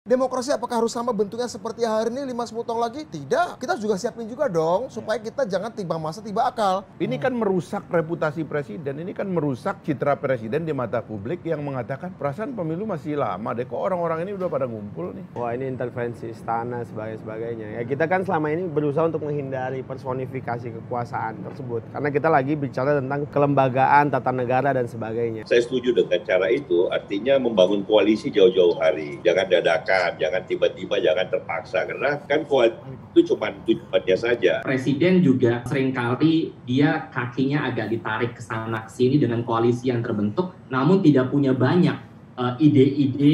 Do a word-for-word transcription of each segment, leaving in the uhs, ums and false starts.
Demokrasi apakah harus sama bentuknya seperti hari ini lima sepuluh tahun lagi? Tidak. Kita juga siapin juga dong supaya kita jangan tiba masa tiba akal. Ini kan merusak reputasi presiden, ini kan merusak citra presiden di mata publik yang mengatakan perasaan pemilu masih lama deh, kok orang-orang ini udah pada ngumpul nih. Wah, ini intervensi istana sebagai sebagainya. Ya kita kan selama ini berusaha untuk menghindari personifikasi kekuasaan tersebut karena kita lagi bicara tentang kelembagaan, tata negara dan sebagainya. Saya setuju dengan cara itu, artinya membangun koalisi jauh-jauh hari, jangan dadakan. Jangan tiba-tiba, jangan terpaksa, karena kan koalisi itu cuma tujuannya saja. Presiden juga seringkali dia kakinya agak ditarik ke sana ke sini dengan koalisi yang terbentuk, namun tidak punya banyak uh, ide-ide.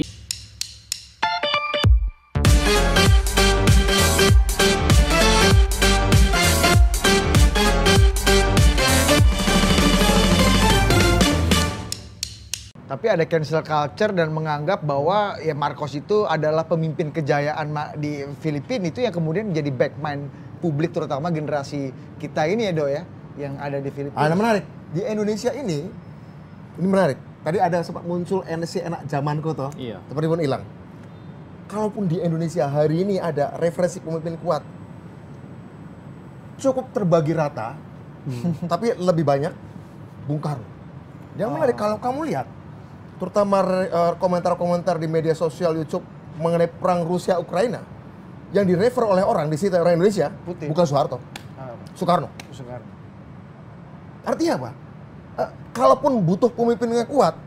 Tapi ada cancel culture dan menganggap bahwa ya Marcos itu adalah pemimpin kejayaan di Filipina itu yang kemudian menjadi backmind publik terutama generasi kita ini ya Do ya yang ada di Filipina. Ada menarik di Indonesia ini, ini menarik. Tadi ada sempat muncul N C enak zamanku toh, Iya. tapi pun hilang. Kalaupun di Indonesia hari ini ada referensi pemimpin kuat, cukup terbagi rata, hmm. tapi lebih banyak Bung Karno. Yang menarik oh. kalau kamu lihat. Terutama uh, komentar-komentar di media sosial YouTube mengenai perang Rusia Ukraina yang direfer oleh orang di situ orang Indonesia Putin. Bukan Soeharto, ah, Soekarno. Soekarno. Artinya apa? Uh, kalaupun butuh pemimpin yang kuat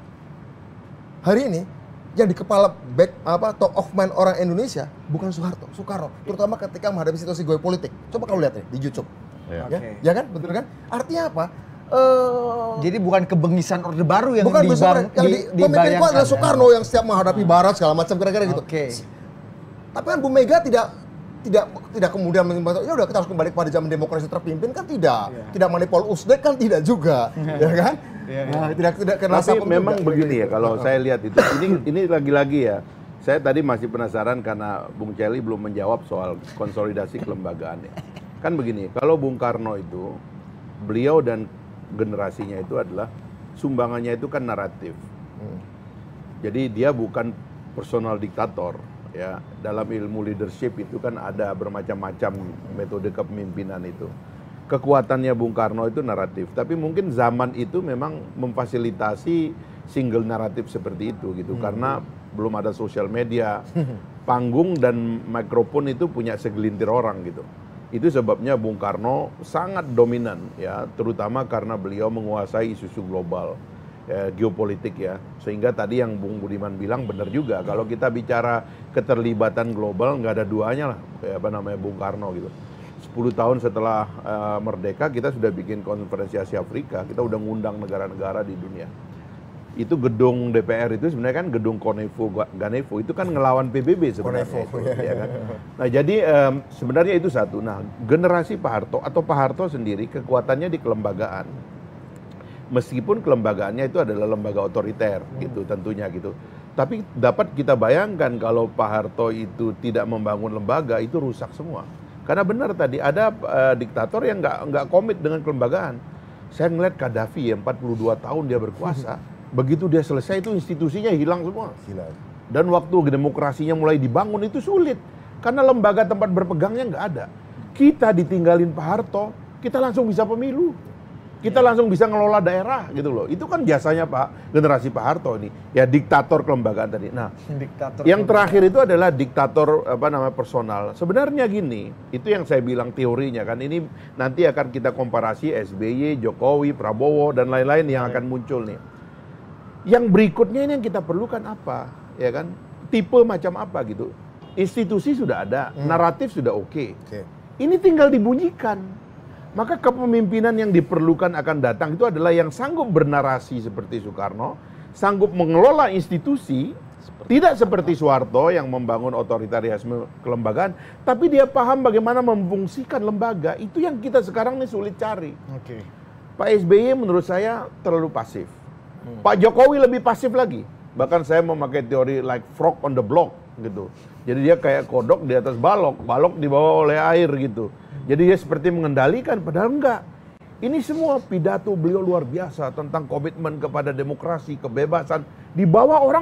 hari ini yang di kepala back apa top of mind orang Indonesia bukan Soeharto, Soekarno. Terutama ketika menghadapi situasi geopolitik. Coba kamu lihat ya di YouTube, ya, ya, okay. ya kan, betul kan? Artinya apa? Uh, Jadi bukan kebengisan Orde Baru yang bukan dibang, yang di, di, pemimpin kuat adalah Soekarno ya. Yang setiap menghadapi Barat segala macam kira-kira gitu. Okay. Tapi kan Bu Mega tidak tidak tidak kemudian mengatakan ya udah kita harus kembali pada zaman demokrasi terpimpin kan tidak. Yeah. Tidak manipul usdek kan tidak juga, ya kan? Yeah, yeah. Nah, tidak tidak kena Tapi memang juga. Begini ya kalau saya lihat itu ini ini lagi-lagi ya. Saya tadi masih penasaran karena Bung Celi belum menjawab soal konsolidasi kelembagaannya. Kan begini, kalau Bung Karno itu beliau dan generasinya itu adalah sumbangannya itu kan naratif. Hmm. Jadi dia bukan personal diktator ya. Dalam ilmu leadership itu kan ada bermacam-macam metode kepemimpinan itu. Kekuatannya Bung Karno itu naratif, tapi mungkin zaman itu memang memfasilitasi single naratif seperti itu gitu hmm. karena belum ada sosial media. Panggung dan mikrofon itu punya segelintir orang gitu. Itu sebabnya Bung Karno sangat dominan ya, terutama karena beliau menguasai isu-isu global, ya, geopolitik ya. Sehingga tadi yang Bung Budiman bilang benar juga, kalau kita bicara keterlibatan global nggak ada duanya lah, ya, apa namanya Bung Karno gitu. sepuluh tahun setelah uh, merdeka kita sudah bikin konferensi Asia Afrika, kita udah ngundang negara-negara di dunia. Itu gedung D P R itu sebenarnya kan gedung Konevo Ganevo itu kan ngelawan P B B sebenarnya. Konevo, itu, ya kan? Nah jadi um, sebenarnya itu satu. Nah generasi Pak Harto atau Pak Harto sendiri kekuatannya di kelembagaan. Meskipun kelembagaannya itu adalah lembaga otoriter hmm. gitu tentunya gitu. Tapi dapat kita bayangkan kalau Pak Harto itu tidak membangun lembaga itu rusak semua. Karena benar tadi ada uh, diktator yang nggak nggak komit dengan kelembagaan. Saya ngeliat Gaddafi ya empat puluh dua tahun dia berkuasa. Begitu dia selesai itu institusinya hilang semua. Hilang. Dan waktu demokrasinya mulai dibangun itu sulit. Karena lembaga tempat berpegangnya nggak ada. Kita ditinggalin Pak Harto, kita langsung bisa pemilu. Kita langsung bisa ngelola daerah gitu loh. Itu kan biasanya Pak, generasi Pak Harto ini. Ya diktator kelembagaan tadi. Nah, diktator yang terakhir itu adalah diktator apa namanya personal. Sebenarnya gini, itu yang saya bilang teorinya kan. Ini nanti akan kita komparasi S B Y, Jokowi, Prabowo, dan lain-lain yang akan muncul nih. Yang berikutnya ini yang kita perlukan apa, ya kan? Tipe macam apa gitu. Institusi sudah ada, hmm. naratif sudah oke. Okay. Okay. Ini tinggal dibunyikan. Maka kepemimpinan yang diperlukan akan datang itu adalah yang sanggup bernarasi seperti Soekarno, sanggup mengelola institusi, seperti tidak seperti Soeharto yang membangun otoritarianisme kelembagaan, tapi dia paham bagaimana memfungsikan lembaga. Itu yang kita sekarang nih sulit cari. Okay. Pak S B Y menurut saya terlalu pasif. Hmm. Pak Jokowi lebih pasif lagi. Bahkan saya memakai teori like frog on the block gitu. Jadi dia kayak kodok di atas balok, balok dibawa oleh air gitu. Jadi dia seperti mengendalikan, padahal enggak. Ini semua pidato beliau luar biasa tentang komitmen kepada demokrasi, kebebasan. Dibawa orang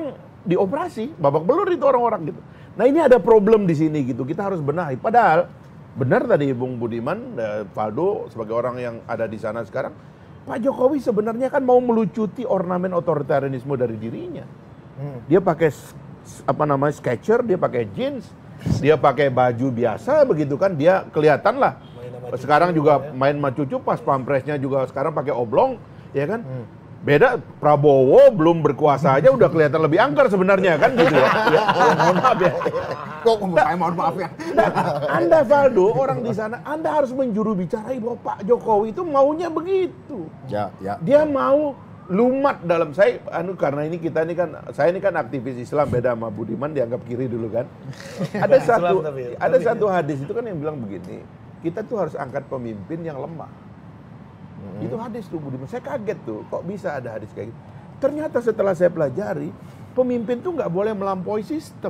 dioperasi, babak belur itu orang-orang gitu. Nah ini ada problem di sini gitu, kita harus benahi. Padahal benar tadi Bung Budiman, eh, Faldo sebagai orang yang ada di sana sekarang, Pak Jokowi sebenarnya kan mau melucuti ornamen otoritarianisme dari dirinya. Hmm. Dia pakai apa namanya Skechers, dia pakai jeans, dia pakai baju biasa begitu kan, dia kelihatan lah. Sekarang juga ya. Main sama cucu, pas pampresnya juga sekarang pakai oblong, ya kan? Hmm. Beda Prabowo belum berkuasa aja udah kelihatan lebih angker sebenarnya kan gitu ya. Ya, mohon maaf ya. Kok saya mohon maaf ya. Anda Faldo orang di sana, Anda harus menjuru bicarai bahwa Pak Jokowi itu maunya begitu. Ya, ya. Dia mau lumat dalam saya anu karena ini kita ini kan saya ini kan aktivis Islam, beda sama Budiman dianggap kiri dulu kan. Ada satu ada satu hadis itu kan yang bilang begini, kita tuh harus angkat pemimpin yang lemah. Hmm. Itu hadis tuh Budiman, saya kaget tuh, kok bisa ada hadis kayak gitu. Ternyata setelah saya pelajari, pemimpin tuh nggak boleh melampaui sistem.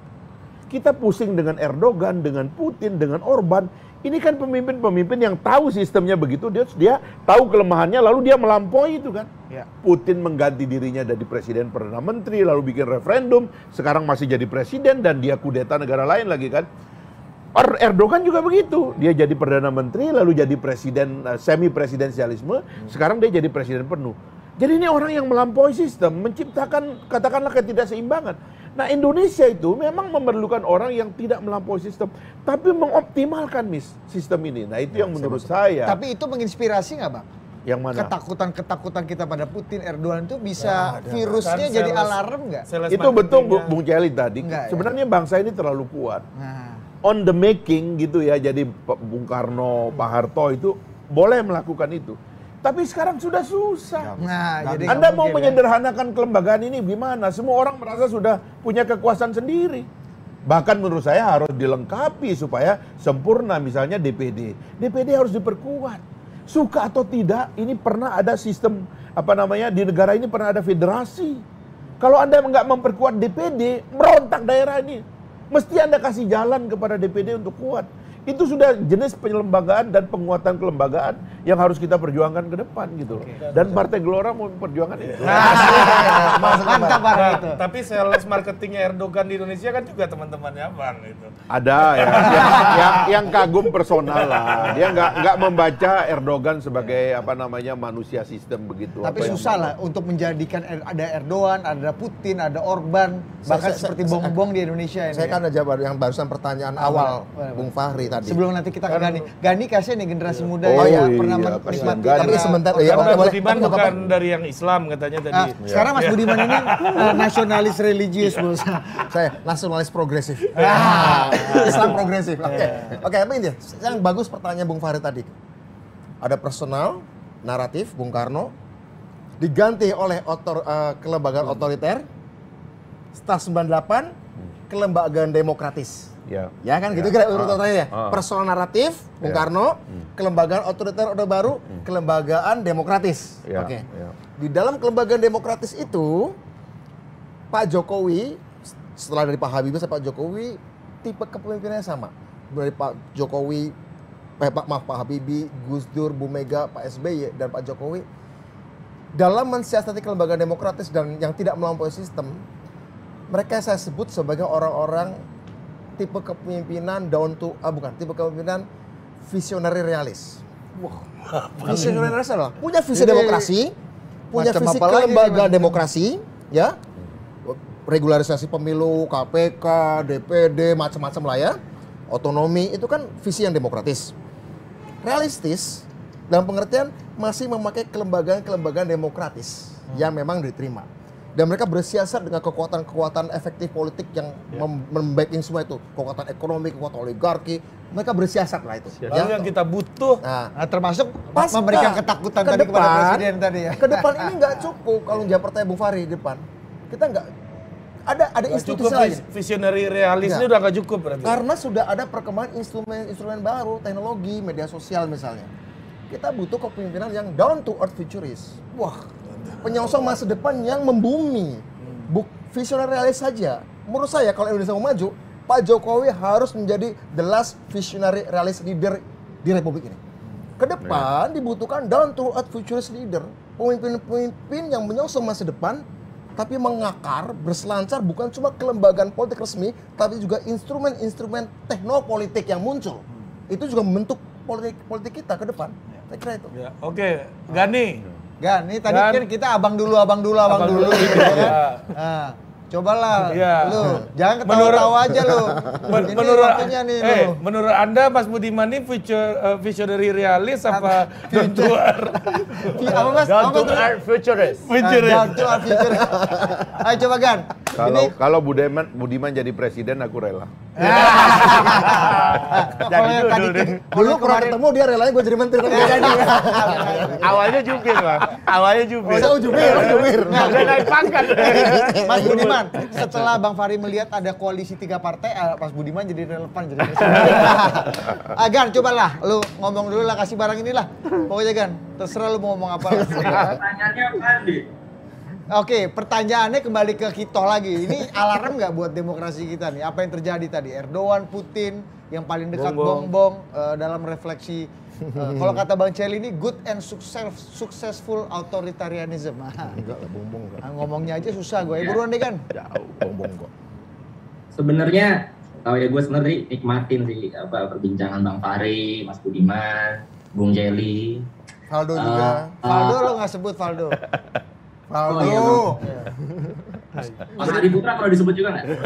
Kita pusing dengan Erdogan, dengan Putin, dengan Orban. Ini kan pemimpin-pemimpin yang tahu sistemnya begitu, dia dia tahu kelemahannya, lalu dia melampaui itu kan. Ya. Putin mengganti dirinya dari presiden perdana menteri, lalu bikin referendum, sekarang masih jadi presiden dan dia kudeta negara lain lagi kan. Erdogan juga begitu, dia jadi perdana menteri lalu jadi presiden uh, semi presidensialisme, hmm. sekarang dia jadi presiden penuh. Jadi ini orang yang melampaui sistem, menciptakan katakanlah ketidakseimbangan. Nah Indonesia itu memang memerlukan orang yang tidak melampaui sistem, tapi mengoptimalkan mis sistem ini. Nah itu ya, yang menurut saya. Tapi itu menginspirasi nggak Bang? Yang mana? Ketakutan-ketakutan kita pada Putin, Erdogan itu bisa ya, virusnya kan jadi sales, alarm nggak? Itu betul Bung Celi tadi. Enggak, sebenarnya ya? Bangsa ini terlalu kuat. Nah. On the making gitu ya, jadi Bung Karno, Pak Harto itu boleh melakukan itu. Tapi sekarang sudah susah. Nah, jadi Anda mau menyederhanakan ya? Kelembagaan ini gimana? Semua orang merasa sudah punya kekuasaan sendiri. Bahkan menurut saya harus dilengkapi supaya sempurna, misalnya D P D. D P D harus diperkuat. Suka atau tidak, ini pernah ada sistem, apa namanya, di negara ini pernah ada federasi. Kalau Anda nggak memperkuat D P D, merontak daerah ini. Mesti Anda kasih jalan kepada D P D untuk kuat. Itu sudah jenis penyelembagaan dan penguatan kelembagaan yang harus kita perjuangkan ke depan gitu. Oke, dan Partai Gelora mau memperjuangkan itu. Nah, mantap nah, itu. Tapi sales marketingnya Erdogan di Indonesia kan juga teman-temannya Bang itu. Ada ya, yang, yang, yang kagum personal lah. Dia nggak nggak membaca Erdogan sebagai apa namanya manusia sistem begitu. Tapi susah lah untuk menjadikan ada Erdogan, ada Putin, ada Orban, bahkan saya, seperti bom-bom di Indonesia ini. Saya kan ada jawab yang barusan pertanyaan ah, awal bener, Bung Fahri. Tadi. Sebelum nanti kita ke Gani, Gani kasihan nih generasi iya. muda oh, ya, iya, pernah iya, menikmati. Tapi sebentar, ya, karena boleh. Budiman bukan dari yang Islam katanya tadi. Nah, ya. Sekarang Mas Budiman ini uh, nasionalis religius, bos. Saya nasionalis progresif. Ah, Islam progresif. Oke, okay. oke, okay, apa ini? Yang bagus pertanyaan Bung Fahri tadi. Ada personal, naratif Bung Karno, diganti oleh otor, uh, kelembagaan hmm. otoriter. Setelah sembilan puluh delapan, kelembagaan demokratis. Ya. ya kan ya. Gitu kira urutannya ya. Ah. Personal naratif Bung ya. Karno, hmm. kelembagaan otoriter Orde Baru, hmm. kelembagaan demokratis. Ya. Oke. Okay. Ya. Di dalam kelembagaan demokratis itu Pak Jokowi setelah dari Pak Habibie sampai Pak Jokowi tipe kepemimpinannya sama. Dari Pak Jokowi, eh, Pak maaf Pak Habibie, Gus Dur, Bu Mega, Pak S B Y dan Pak Jokowi dalam mensiasati kelembagaan demokratis dan yang tidak melampaui sistem, mereka saya sebut sebagai orang-orang tipe kepemimpinan down to, ah bukan, tipe kepemimpinan visionary realis. Wah, visionary realis adalah punya visi jadi, demokrasi, punya visi kelembagaan demokrasi, ya, regularisasi pemilu, K P K, D P D, macam-macam lah ya, otonomi, itu kan visi yang demokratis. Realistis, dalam pengertian masih memakai kelembagaan-kelembagaan demokratis hmm. yang memang diterima. Dan mereka bersiasat dengan kekuatan-kekuatan efektif politik yang ya. membacking semua itu. Kekuatan ekonomi, kekuatan oligarki. Mereka bersiasat lah itu. Lalu ya. yang kita butuh. Nah, nah termasuk pas memberikan ketakutan ke tadi depan, kepada presiden tadi ya. Ke depan ini nggak cukup kalau jawab pertanyaan Bung Fahri di depan. Kita nggak, ada ada gak institusi cukup, lain. Visionary realis ini udah nggak cukup berarti. Karena sudah ada perkembangan instrumen-instrumen baru, teknologi, media sosial misalnya. Kita butuh kepemimpinan yang down to earth futurist. Wah. Penyongsong masa depan yang membumi, buk visioner realis saja. Menurut saya kalau Indonesia mau maju, Pak Jokowi harus menjadi the last visionary realist leader di Republik ini. Kedepan dibutuhkan down to earth futurist leader, pemimpin-pemimpin yang menyongsong masa depan tapi mengakar, berselancar bukan cuma kelembagaan politik resmi, tapi juga instrumen-instrumen teknopolitik yang muncul. Itu juga membentuk politik politik kita ke depan. Saya kira itu. Ya, oke, Gani. Gan, ini tadi Gan. kan kita abang dulu, abang dulu, abang, Abang dulu, dulu, gitu ya kan? ya. Nah, cobalah, Iya. lu jangan Menurut- ketawa-tawa aja lu. Men- Ini menurut waktunya nih eh, lu. menurut Anda Mas Budiman ini future uh, visionary realist apa down to earth? Vi- Apa mas? Down Apa to tuh? earth futurist. Futurist. Ah, down to earth futurist. Ayo coba Gan. Kalau Ini kalau Budiman Budiman jadi presiden aku rela. Jadi kalau yang tadi dulu deh. Dulu pernah ketemu dia relanya gue jadi menteri, tapi nggak jadi. Awalnya jubir, Bang. Awalnya Oh, jubir. saya jubir, jubir. Udah naik pangkat. Mas Budiman, setelah Bang Fahri melihat ada koalisi tiga partai, ah, Mas Budiman jadi relevan jadi presiden. Ah, Gan, cobalah, lu ngomong dulu lah, kasih barang inilah. Pokoknya Gan, terserah lu mau ngomong apa. Pertanyaannya apa nih? Oke, pertanyaannya kembali ke Kito lagi. Ini alarm nggak buat demokrasi kita nih? Apa yang terjadi tadi? Erdogan, Putin, yang paling dekat Bongbong. bongbong eh, dalam refleksi. eh, kalau kata Bang Celi ini good and success, successful authoritarianism. Ah, Enggak lah, bongbong enggak. ah, ngomongnya aja susah gue. Eh, buruan deh kan. Jauh, bongbong kok. Sebenarnya kalau ya gue sebenarnya nikmatin sih apa perbincangan Bang Fahri, Mas Budiman, Bung Jeli. Faldo Eh, juga. Faldo lo nggak sebut Faldo. Faldo. Oh, iya, Mas Adi Putra kalau disebut juga nggak?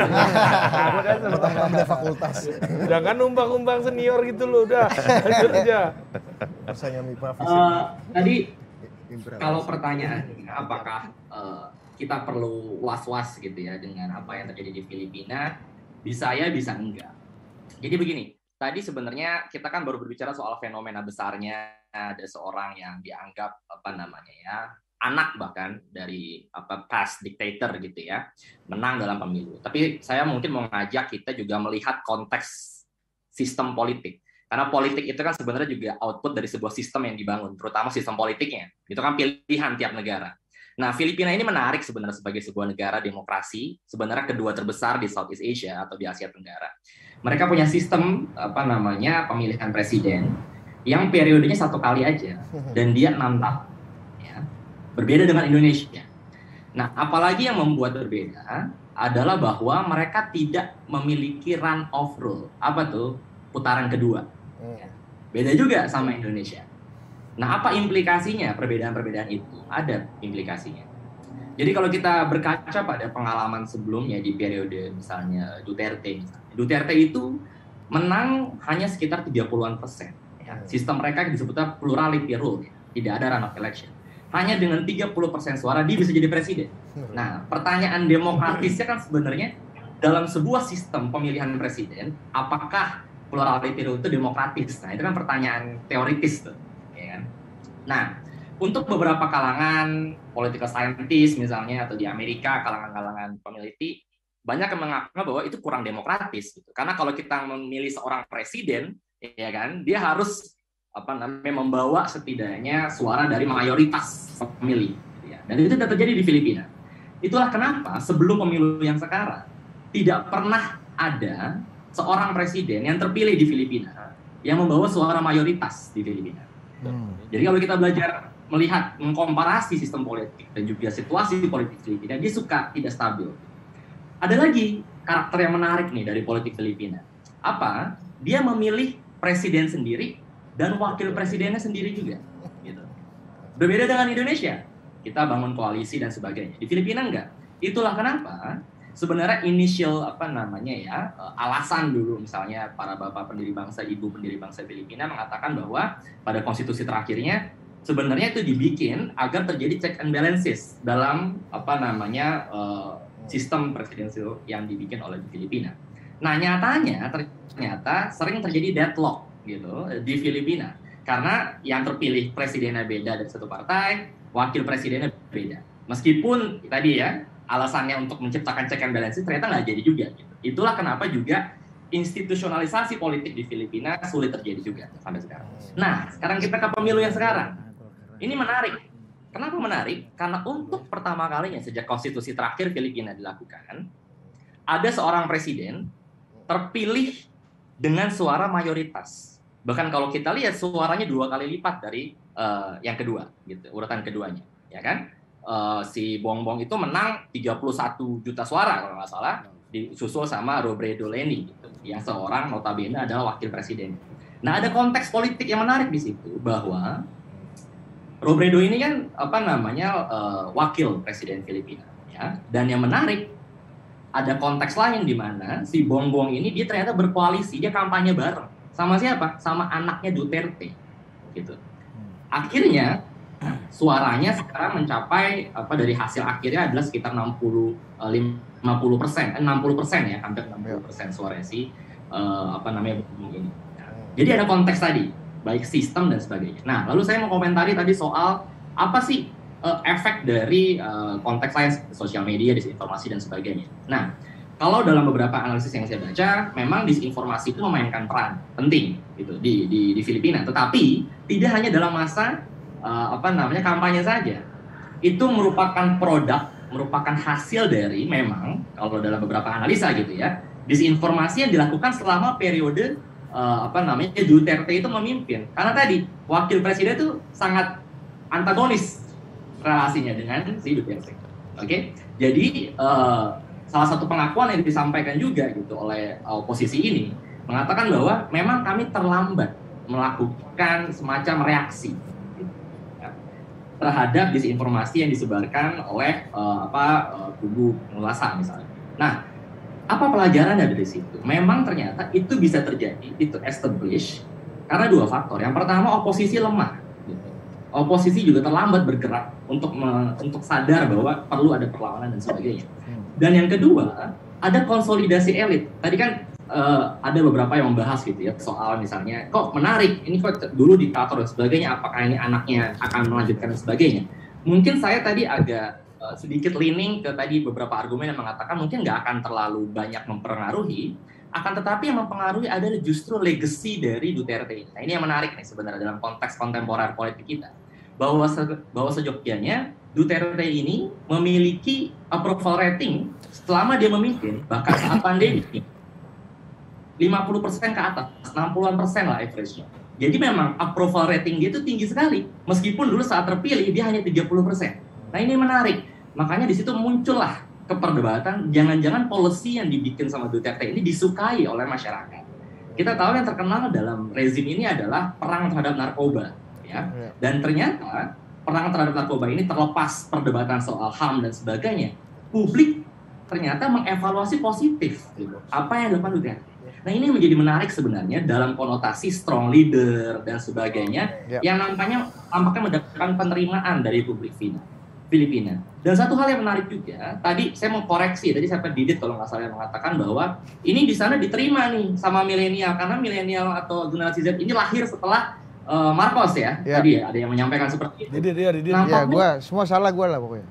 Ada fakultas. Jangan numpang-numpang senior gitu loh, udah. Lanjut aja. Rasanya M I P A fisik. Eh, tadi Imperial. kalau pertanyaannya apakah eh, kita perlu was-was gitu ya dengan apa yang terjadi di Filipina, bisa ya bisa enggak. Jadi begini, tadi sebenarnya kita kan baru berbicara soal fenomena besarnya ada seorang yang dianggap apa namanya ya anak bahkan dari apa past dictator gitu ya menang dalam pemilu. Tapi saya mungkin mau ngajak kita juga melihat konteks sistem politik. Karena politik itu kan sebenarnya juga output dari sebuah sistem yang dibangun, terutama sistem politiknya. Itu kan pilihan tiap negara. Nah, Filipina ini menarik sebenarnya sebagai sebuah negara demokrasi, sebenarnya kedua terbesar di Southeast Asia atau di Asia Tenggara. Mereka punya sistem apa namanya pemilihan presiden yang periodenya satu kali aja dan dia enam tahun. Ya. Berbeda dengan Indonesia. Nah, apalagi yang membuat berbeda adalah bahwa mereka tidak memiliki run of rule. Apa tuh? Putaran kedua. Beda juga sama Indonesia. Nah, apa implikasinya perbedaan-perbedaan itu? Ada implikasinya. Jadi kalau kita berkaca pada pengalaman sebelumnya di periode misalnya Duterte, misalnya. Duterte itu menang hanya sekitar tiga puluhan persen. Ya. Sistem mereka disebutnya plurality rule, ya. Tidak ada run of election. Hanya dengan tiga puluh persen suara dia bisa jadi presiden. Nah, pertanyaan demokratisnya kan sebenarnya dalam sebuah sistem pemilihan presiden, apakah plurality rule itu demokratis? Nah, itu kan pertanyaan teoritis tuh. Nah, untuk beberapa kalangan political scientist misalnya atau di Amerika kalangan-kalangan peneliti banyak yang menganggap bahwa itu kurang demokratis gitu. Karena kalau kita memilih seorang presiden, ya kan, dia harus apa namanya membawa setidaknya suara dari mayoritas pemilih gitu ya. Dan itu sudah terjadi di Filipina. Itulah kenapa sebelum pemilu yang sekarang tidak pernah ada seorang presiden yang terpilih di Filipina yang membawa suara mayoritas di Filipina. Hmm. Jadi kalau kita belajar melihat mengkomparasi sistem politik dan juga situasi politik Filipina, dia suka tidak stabil. Ada lagi karakter yang menarik nih dari politik Filipina. Apa? Dia memilih presiden sendiri dan wakil presidennya sendiri juga. Gitu. Berbeda dengan Indonesia, kita bangun koalisi dan sebagainya. Di Filipina enggak. Itulah kenapa sebenarnya initial apa namanya ya alasan dulu misalnya para bapak pendiri bangsa, ibu pendiri bangsa Filipina mengatakan bahwa pada konstitusi terakhirnya sebenarnya itu dibikin agar terjadi check and balances dalam apa namanya uh, sistem presidensial yang dibikin oleh Filipina. Nah, nyatanya ternyata sering terjadi deadlock gitu di Filipina karena yang terpilih presidennya beda dari satu partai, wakil presidennya beda. Meskipun tadi ya alasannya untuk menciptakan check and balances ternyata nggak jadi juga. Gitu. Itulah kenapa juga institusionalisasi politik di Filipina sulit terjadi juga sampai sekarang. Nah, sekarang kita ke pemilu yang sekarang. Ini menarik. Kenapa menarik? Karena untuk pertama kalinya sejak konstitusi terakhir Filipina dilakukan, ada seorang presiden terpilih dengan suara mayoritas. Bahkan kalau kita lihat suaranya dua kali lipat dari uh, yang kedua, gitu, urutan keduanya, ya kan? uh, si Bongbong itu menang tiga puluh satu juta suara kalau nggak salah, disusul sama Robredo Leni gitu, yang seorang notabene adalah wakil presiden. Nah, ada konteks politik yang menarik di situ bahwa Robredo ini kan apa namanya uh, wakil presiden Filipina, ya. Dan yang menarik ada konteks lain di mana si Bongbong ini dia ternyata berkoalisi, dia kampanye bareng sama siapa? Sama anaknya Duterte, gitu. Akhirnya suaranya sekarang mencapai apa dari hasil akhirnya adalah sekitar enam puluh lima puluh persen, enam puluh persen ya, hampir enam puluh persen suara si uh, apa namanya Bongbong ini. Jadi ada konteks tadi, baik sistem dan sebagainya. Nah, lalu saya mau komentari tadi soal apa sih uh, efek dari uh, konteks lain, sosial media, disinformasi dan sebagainya. Nah, kalau dalam beberapa analisis yang saya baca, memang disinformasi itu memainkan peran penting gitu di di, di Filipina. Tetapi tidak hanya dalam masa uh, apa namanya kampanye saja. Itu merupakan produk, merupakan hasil dari memang kalau dalam beberapa analisa gitu ya, disinformasi yang dilakukan selama periode uh, apa namanya Duterte itu memimpin. Karena tadi wakil presiden itu sangat antagonis relasinya dengan si Duterte. Oke, okay? Jadi uh, salah satu pengakuan yang disampaikan juga gitu oleh oposisi ini mengatakan bahwa memang kami terlambat melakukan semacam reaksi gitu, ya, terhadap disinformasi yang disebarkan oleh uh, apa uh, kubu penguasa misalnya. Nah, apa pelajarannya dari situ? Memang ternyata itu bisa terjadi, itu establish karena dua faktor. Yang pertama, oposisi lemah. Gitu. Oposisi juga terlambat bergerak untuk me, untuk sadar bahwa perlu ada perlawanan dan sebagainya. Dan yang kedua, ada konsolidasi elit. Tadi kan uh, ada beberapa yang membahas gitu ya soal misalnya, kok menarik, ini kok dulu diktator dan sebagainya, apakah ini anaknya akan melanjutkan dan sebagainya. Mungkin saya tadi agak uh, sedikit leaning ke tadi beberapa argumen yang mengatakan mungkin nggak akan terlalu banyak mempengaruhi, akan tetapi yang mempengaruhi adalah justru legacy dari Duterte. Nah, ini yang menarik nih sebenarnya dalam konteks kontemporer politik kita. Bahwa se bahwa sejognyanya Duterte ini memiliki approval rating selama dia memimpin, bahkan saat pandemi lima puluh persen ke atas, enam puluhan persen lah average-nya. Jadi memang approval rating dia itu tinggi sekali, meskipun dulu saat terpilih dia hanya tiga puluh persen. Nah, ini menarik, makanya di situ muncullah keperdebatan, jangan-jangan policy yang dibikin sama Duterte ini disukai oleh masyarakat. Kita tahu yang terkenal dalam rezim ini adalah perang terhadap narkoba, ya. Dan ternyata perang terhadap narkoba ini terlepas perdebatan soal H A M dan sebagainya, publik ternyata mengevaluasi positif gitu, apa yang dilakukan Duterte. Nah, ini menjadi menarik sebenarnya dalam konotasi strong leader dan sebagainya, yeah. yang nampaknya nampaknya mendapatkan penerimaan dari publik Filipina. Dan satu hal yang menarik juga, tadi saya mau koreksi, tadi saya Didit kalau nggak salah yang mengatakan bahwa ini di sana diterima nih sama milenial, karena milenial atau generasi Z ini lahir setelah Uh, Marcos ya, ya, tadi ya ada yang menyampaikan seperti itu. Didi, dia, Didi. Ya, gua semua salah gua lah pokoknya.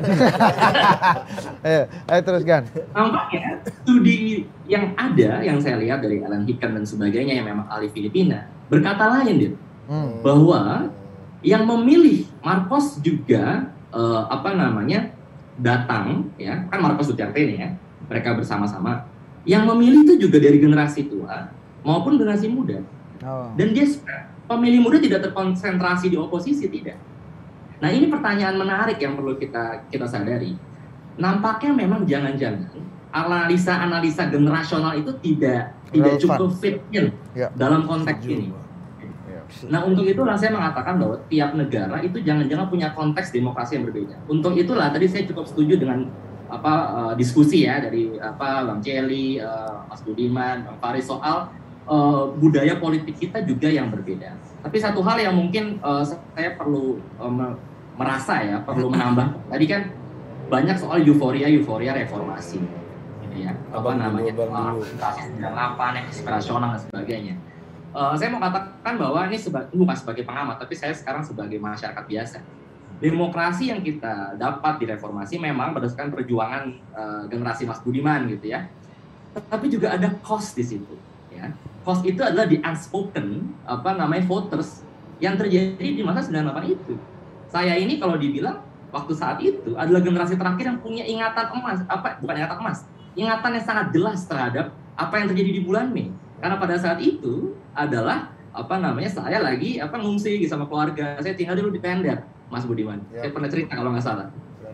ayo, ayo teruskan. Nampaknya studi yang ada, yang saya lihat dari Alan Hickan dan sebagainya yang memang ahli Filipina, berkata lain dia, hmm. bahwa yang memilih Marcos juga uh, apa namanya datang, ya kan Marcos Duterte ini ya, mereka bersama-sama. Yang memilih itu juga dari generasi tua maupun generasi muda, oh. dan dia pemilih muda tidak terkonsentrasi di oposisi, tidak. Nah, ini pertanyaan menarik yang perlu kita kita sadari. Nampaknya memang jangan-jangan analisa-analisa generasional itu tidak tidak cukup fit ya. dalam konteks ini. Nah, untuk itulah saya mengatakan bahwa tiap negara itu jangan-jangan punya konteks demokrasi yang berbeda. Untuk itulah tadi saya cukup setuju dengan apa uh, diskusi ya dari apa Bang Celi, uh, Mas Budiman, Bang Faris soal Uh, budaya politik kita juga yang berbeda. Tapi satu hal yang mungkin uh, saya perlu uh, merasa ya, perlu menambah. Tadi kan banyak soal euforia, euforia reformasi, gitu ya. Apa Abang namanya? Delapan, ekspirasional dan sebagainya. Uh, saya mau katakan bahwa ini seba bukan sebagai pengamat, tapi saya sekarang sebagai masyarakat biasa. Demokrasi yang kita dapat di reformasi memang berdasarkan perjuangan uh, generasi Mas Budiman, gitu ya. Tapi juga ada cost di situ, ya. Cost itu adalah di unspoken apa namanya voters yang terjadi di masa sembilan puluh delapan itu. Saya ini kalau dibilang waktu saat itu adalah generasi terakhir yang punya ingatan emas, apa bukan ingatan emas, ingatan yang sangat jelas terhadap apa yang terjadi di bulan Mei. Karena pada saat itu adalah apa namanya saya lagi apa ngungsi sama keluarga, saya tinggal dulu di tenda, Mas Budiman. Ya. Saya pernah cerita kalau nggak salah.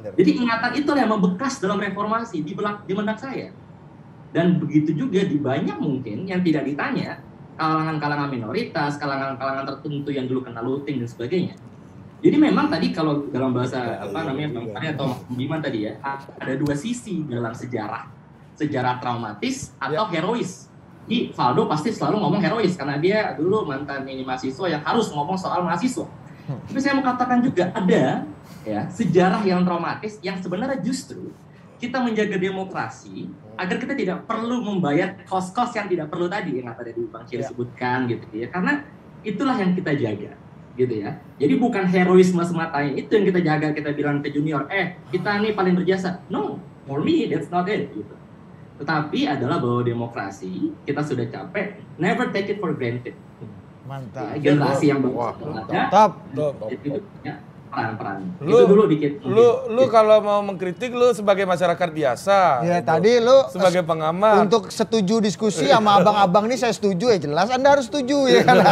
Jadi ingatan itu yang membekas dalam reformasi di belak di benak saya. Dan begitu juga di banyak mungkin yang tidak ditanya, kalangan-kalangan minoritas, kalangan-kalangan tertentu yang dulu kena looting dan sebagainya. Jadi memang tadi kalau dalam bahasa apa namanya Bang Fahri atau Mas Budiman tadi ya, ada dua sisi dalam sejarah. Sejarah traumatis atau herois. Di Valdo pasti selalu ngomong herois karena dia dulu mantan ini mahasiswa yang harus ngomong soal mahasiswa. Tapi saya mau katakan juga ada ya sejarah yang traumatis yang sebenarnya justru kita menjaga demokrasi agar kita tidak perlu membayar kos-kos yang tidak perlu tadi yang tadi Bang Cili sebutkan gitu ya. Karena itulah yang kita jaga gitu ya. Jadi bukan heroisme semata itu yang kita jaga, kita bilang ke junior, eh kita nih paling berjasa. No, for me that's not it gitu. Tetapi adalah bahwa demokrasi kita sudah capek, never take it for granted. Mantap. Ya, generasi yang bagus ada. Top. Itu ya, peran-peran. Lu, Itu dulu dikit. Lu lu kalau mau mengkritik lu sebagai masyarakat biasa. Ya gitu. tadi lu sebagai pengamat. untuk setuju diskusi sama abang-abang ini saya setuju ya jelas Anda harus setuju ya kan.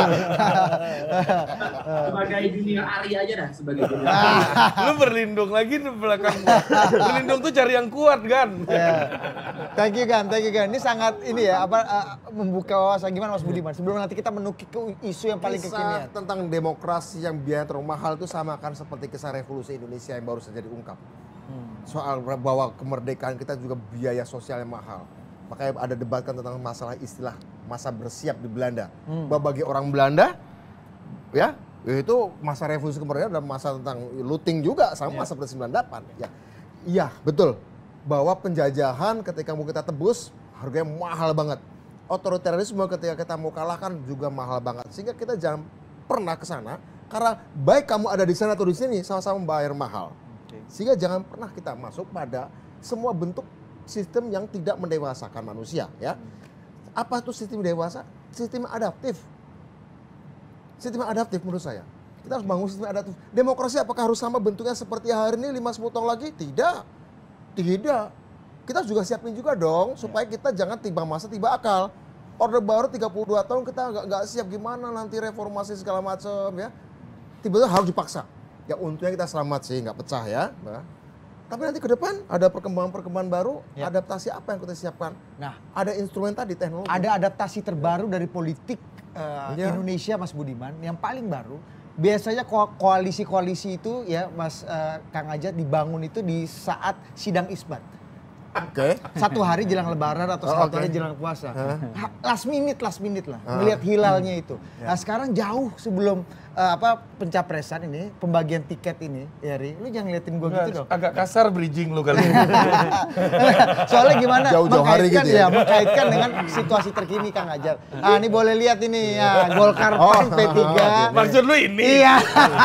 Sebagai junior Ari aja dah sebagai junior. Lu berlindung lagi di belakang gua. Berlindung tuh cari yang kuat kan. Ya. Thank you Gan, thank you Gan. Ini sangat ini ya apa uh, membuka wawasan gimana Mas Budiman. Sebelum nanti kita menukik ke isu yang paling Kisah kekinian. tentang demokrasi yang biaya terlalu mahal itu sama kan seperti kisah revolusi Indonesia yang baru saja diungkap. Hmm. Soal bahwa kemerdekaan kita juga biaya sosial yang mahal. Makanya ada debat kan tentang masalah istilah masa bersiap di Belanda. Hmm. Bahwa bagi orang Belanda, ya itu masa revolusi kemerdekaan adalah masa tentang looting juga sama masa sembilan puluh delapan. Ya, iya betul. Bahwa penjajahan ketika mau kita tebus harganya mahal banget. Otoritarianisme ketika kita mau kalahkan juga mahal banget. Sehingga kita jangan pernah ke sana. Karena baik kamu ada di sana atau di sini sama-sama membayar mahal. Sehingga jangan pernah kita masuk pada semua bentuk sistem yang tidak mendewasakan manusia. Ya, apa itu sistem dewasa? Sistem adaptif. Sistem adaptif menurut saya. Kita harus bangun sistem adaptif. Demokrasi apakah harus sama bentuknya seperti hari ini lima sepuluh tahun lagi? Tidak. Tidak. Kita juga siapin juga dong supaya kita jangan tiba masa tiba akal. Orde Baru tiga puluh dua tahun kita nggak nggak siap gimana nanti reformasi segala macam ya. Tiba-tiba harus dipaksa. Ya untungnya kita selamat sih nggak pecah ya. Nah, tapi nanti ke depan ada perkembangan-perkembangan baru, ya. Adaptasi apa yang kita siapkan? Nah, ada instrumen tadi teknologi. Ada adaptasi terbaru dari politik uh, ya. Indonesia Mas Budiman yang paling baru. Biasanya ko koalisi-koalisi itu ya Mas uh, Kang Ajat dibangun itu di saat sidang isbat. Oke. Okay. Satu hari jelang lebaran atau oh, satu okay. hari jelang puasa. Huh? Last minute, last minute lah. Huh? Melihat hilalnya itu. Yeah. Nah sekarang jauh sebelum uh, apa pencapresan ini, pembagian tiket ini, ya Ri, lu jangan liatin gua Nggak, gitu dong. Agak kasar bridging lu kali ini. Soalnya gimana jauh-jauh hari mengkaitkan gitu ya? ya, mengkaitkan dengan situasi terkini Kang Ajat. Ah ini boleh lihat ini ya, Golkar Pan P tiga. Maksud lu ini? Iya.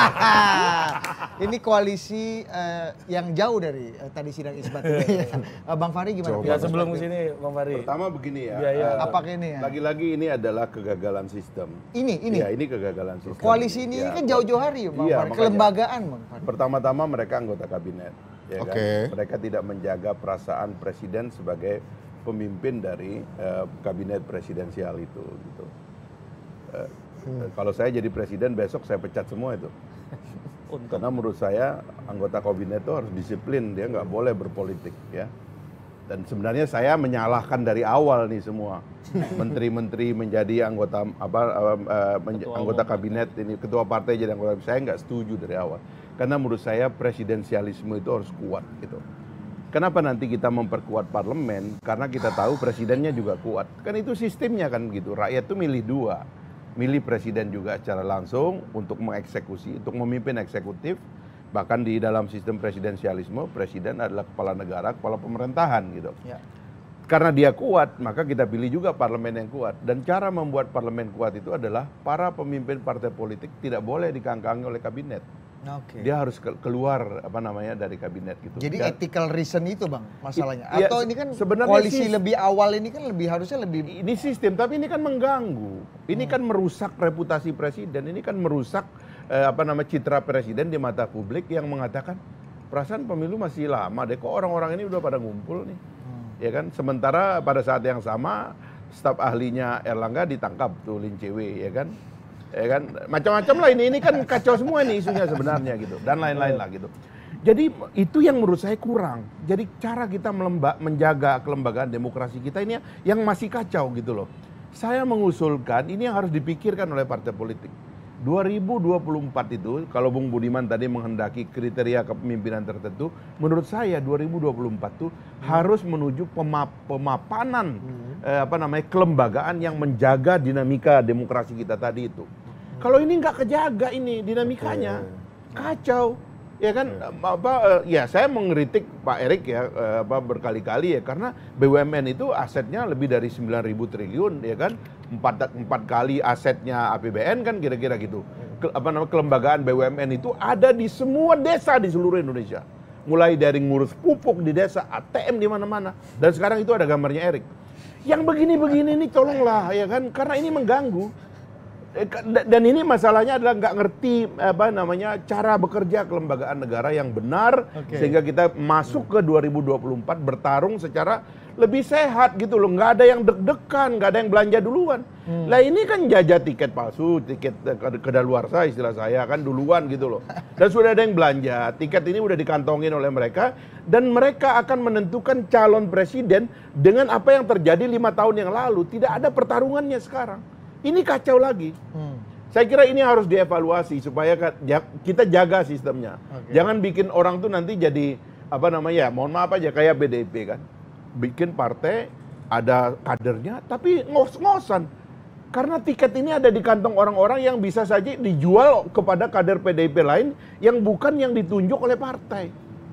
Ini koalisi uh, yang jauh dari uh, tadi sidang isbat ini. uh, Bang Fahri gimana? Ya sebelum kesini Bang Fahri. Pertama begini ya. Biaya. Uh, Apakah ini ya? Lagi-lagi ini adalah kegagalan sistem. Ini, ini? Ya, ini kegagalan sistem. Koalisi ini ya, kan jauh-jauh hari ya Bang iya, Fahri. makanya. Kelembagaan Bang Fahri. Pertama-tama mereka anggota kabinet. Ya Oke. kan? Mereka tidak menjaga perasaan presiden sebagai pemimpin dari uh, kabinet presidensial itu. Gitu. Uh, hmm. Kalau saya jadi presiden besok saya pecat semua itu. Karena menurut saya anggota kabinet itu harus disiplin, dia nggak boleh berpolitik ya. Dan sebenarnya saya menyalahkan dari awal nih semua menteri-menteri menjadi anggota apa uh, uh, menja anggota kabinet ini ketua partai jadi anggota, saya nggak setuju dari awal. Karena menurut saya presidensialisme itu harus kuat gitu. Kenapa nanti kita memperkuat parlemen? Karena kita tahu presidennya juga kuat. Kan itu sistemnya kan gitu. Rakyat itu milih dua. Milih presiden juga secara langsung untuk mengeksekusi, untuk memimpin eksekutif. Bahkan di dalam sistem presidensialisme, presiden adalah kepala negara, kepala pemerintahan gitu. Ya. Karena dia kuat, maka kita pilih juga parlemen yang kuat. Dan cara membuat parlemen kuat itu adalah para pemimpin partai politik tidak boleh dikangkangi oleh kabinet. Okay. Dia harus keluar apa namanya dari kabinet gitu. Jadi Dan, ethical reason itu Bang masalahnya. Iya, Atau ini kan sih, koalisi lebih awal ini kan lebih harusnya lebih ini sistem, tapi ini kan mengganggu. Ini hmm. kan merusak reputasi presiden. Ini kan merusak eh, apa namanya citra presiden di mata publik yang mengatakan perasaan pemilu masih lama deh. Kok orang-orang ini udah pada ngumpul nih, hmm. ya kan? Sementara pada saat yang sama staf ahlinya Erlangga ditangkap tuh Lin C W, ya kan? Ya kan macam-macam lah ini ini kan kacau semua nih isunya sebenarnya gitu dan lain-lain lah gitu. Jadi itu yang menurut saya kurang. Jadi cara kita melemba, menjaga kelembagaan demokrasi kita ini yang masih kacau gitu loh. Saya mengusulkan ini yang harus dipikirkan oleh partai politik. dua ribu dua puluh empat itu, kalau Bung Budiman tadi menghendaki kriteria kepemimpinan tertentu, menurut saya dua ribu dua puluh empat itu hmm. harus menuju pemap, pemapanan hmm. eh, apa namanya kelembagaan yang menjaga dinamika demokrasi kita tadi itu. Hmm. Kalau ini nggak kejaga ini dinamikanya, okay. kacau. Ya kan, apa ya saya mengkritik Pak Erik ya apa berkali-kali ya karena B U M N itu asetnya lebih dari sembilan ribu triliun ya kan, empat empat kali asetnya A P B N kan kira-kira gitu. Ke, apa namanya kelembagaan B U M N itu ada di semua desa di seluruh Indonesia. Mulai dari ngurus pupuk di desa, A T M di mana-mana, dan sekarang itu ada gambarnya Erik. Yang begini-begini ini tolonglah ya kan, karena ini mengganggu. Dan ini masalahnya adalah nggak ngerti apa namanya cara bekerja kelembagaan negara yang benar, okay. sehingga kita masuk ke dua ribu dua puluh empat bertarung secara lebih sehat gitu loh, nggak ada yang deg-degan, nggak ada yang belanja duluan. Hmm. Lah ini kan jajah tiket palsu, tiket kedaluarsa istilah saya kan duluan gitu loh. Dan sudah ada yang belanja, tiket ini udah dikantongin oleh mereka dan mereka akan menentukan calon presiden dengan apa yang terjadi lima tahun yang lalu. Tidak ada pertarungannya sekarang. Ini kacau lagi. Hmm. Saya kira ini harus dievaluasi supaya kita jaga sistemnya. Okay. Jangan bikin orang tuh nanti jadi apa namanya, mohon maaf aja kayak P D I P kan. Bikin partai ada kadernya tapi ngos-ngosan. Karena tiket ini ada di kantong orang-orang yang bisa saja dijual kepada kader P D I P lain yang bukan yang ditunjuk oleh partai.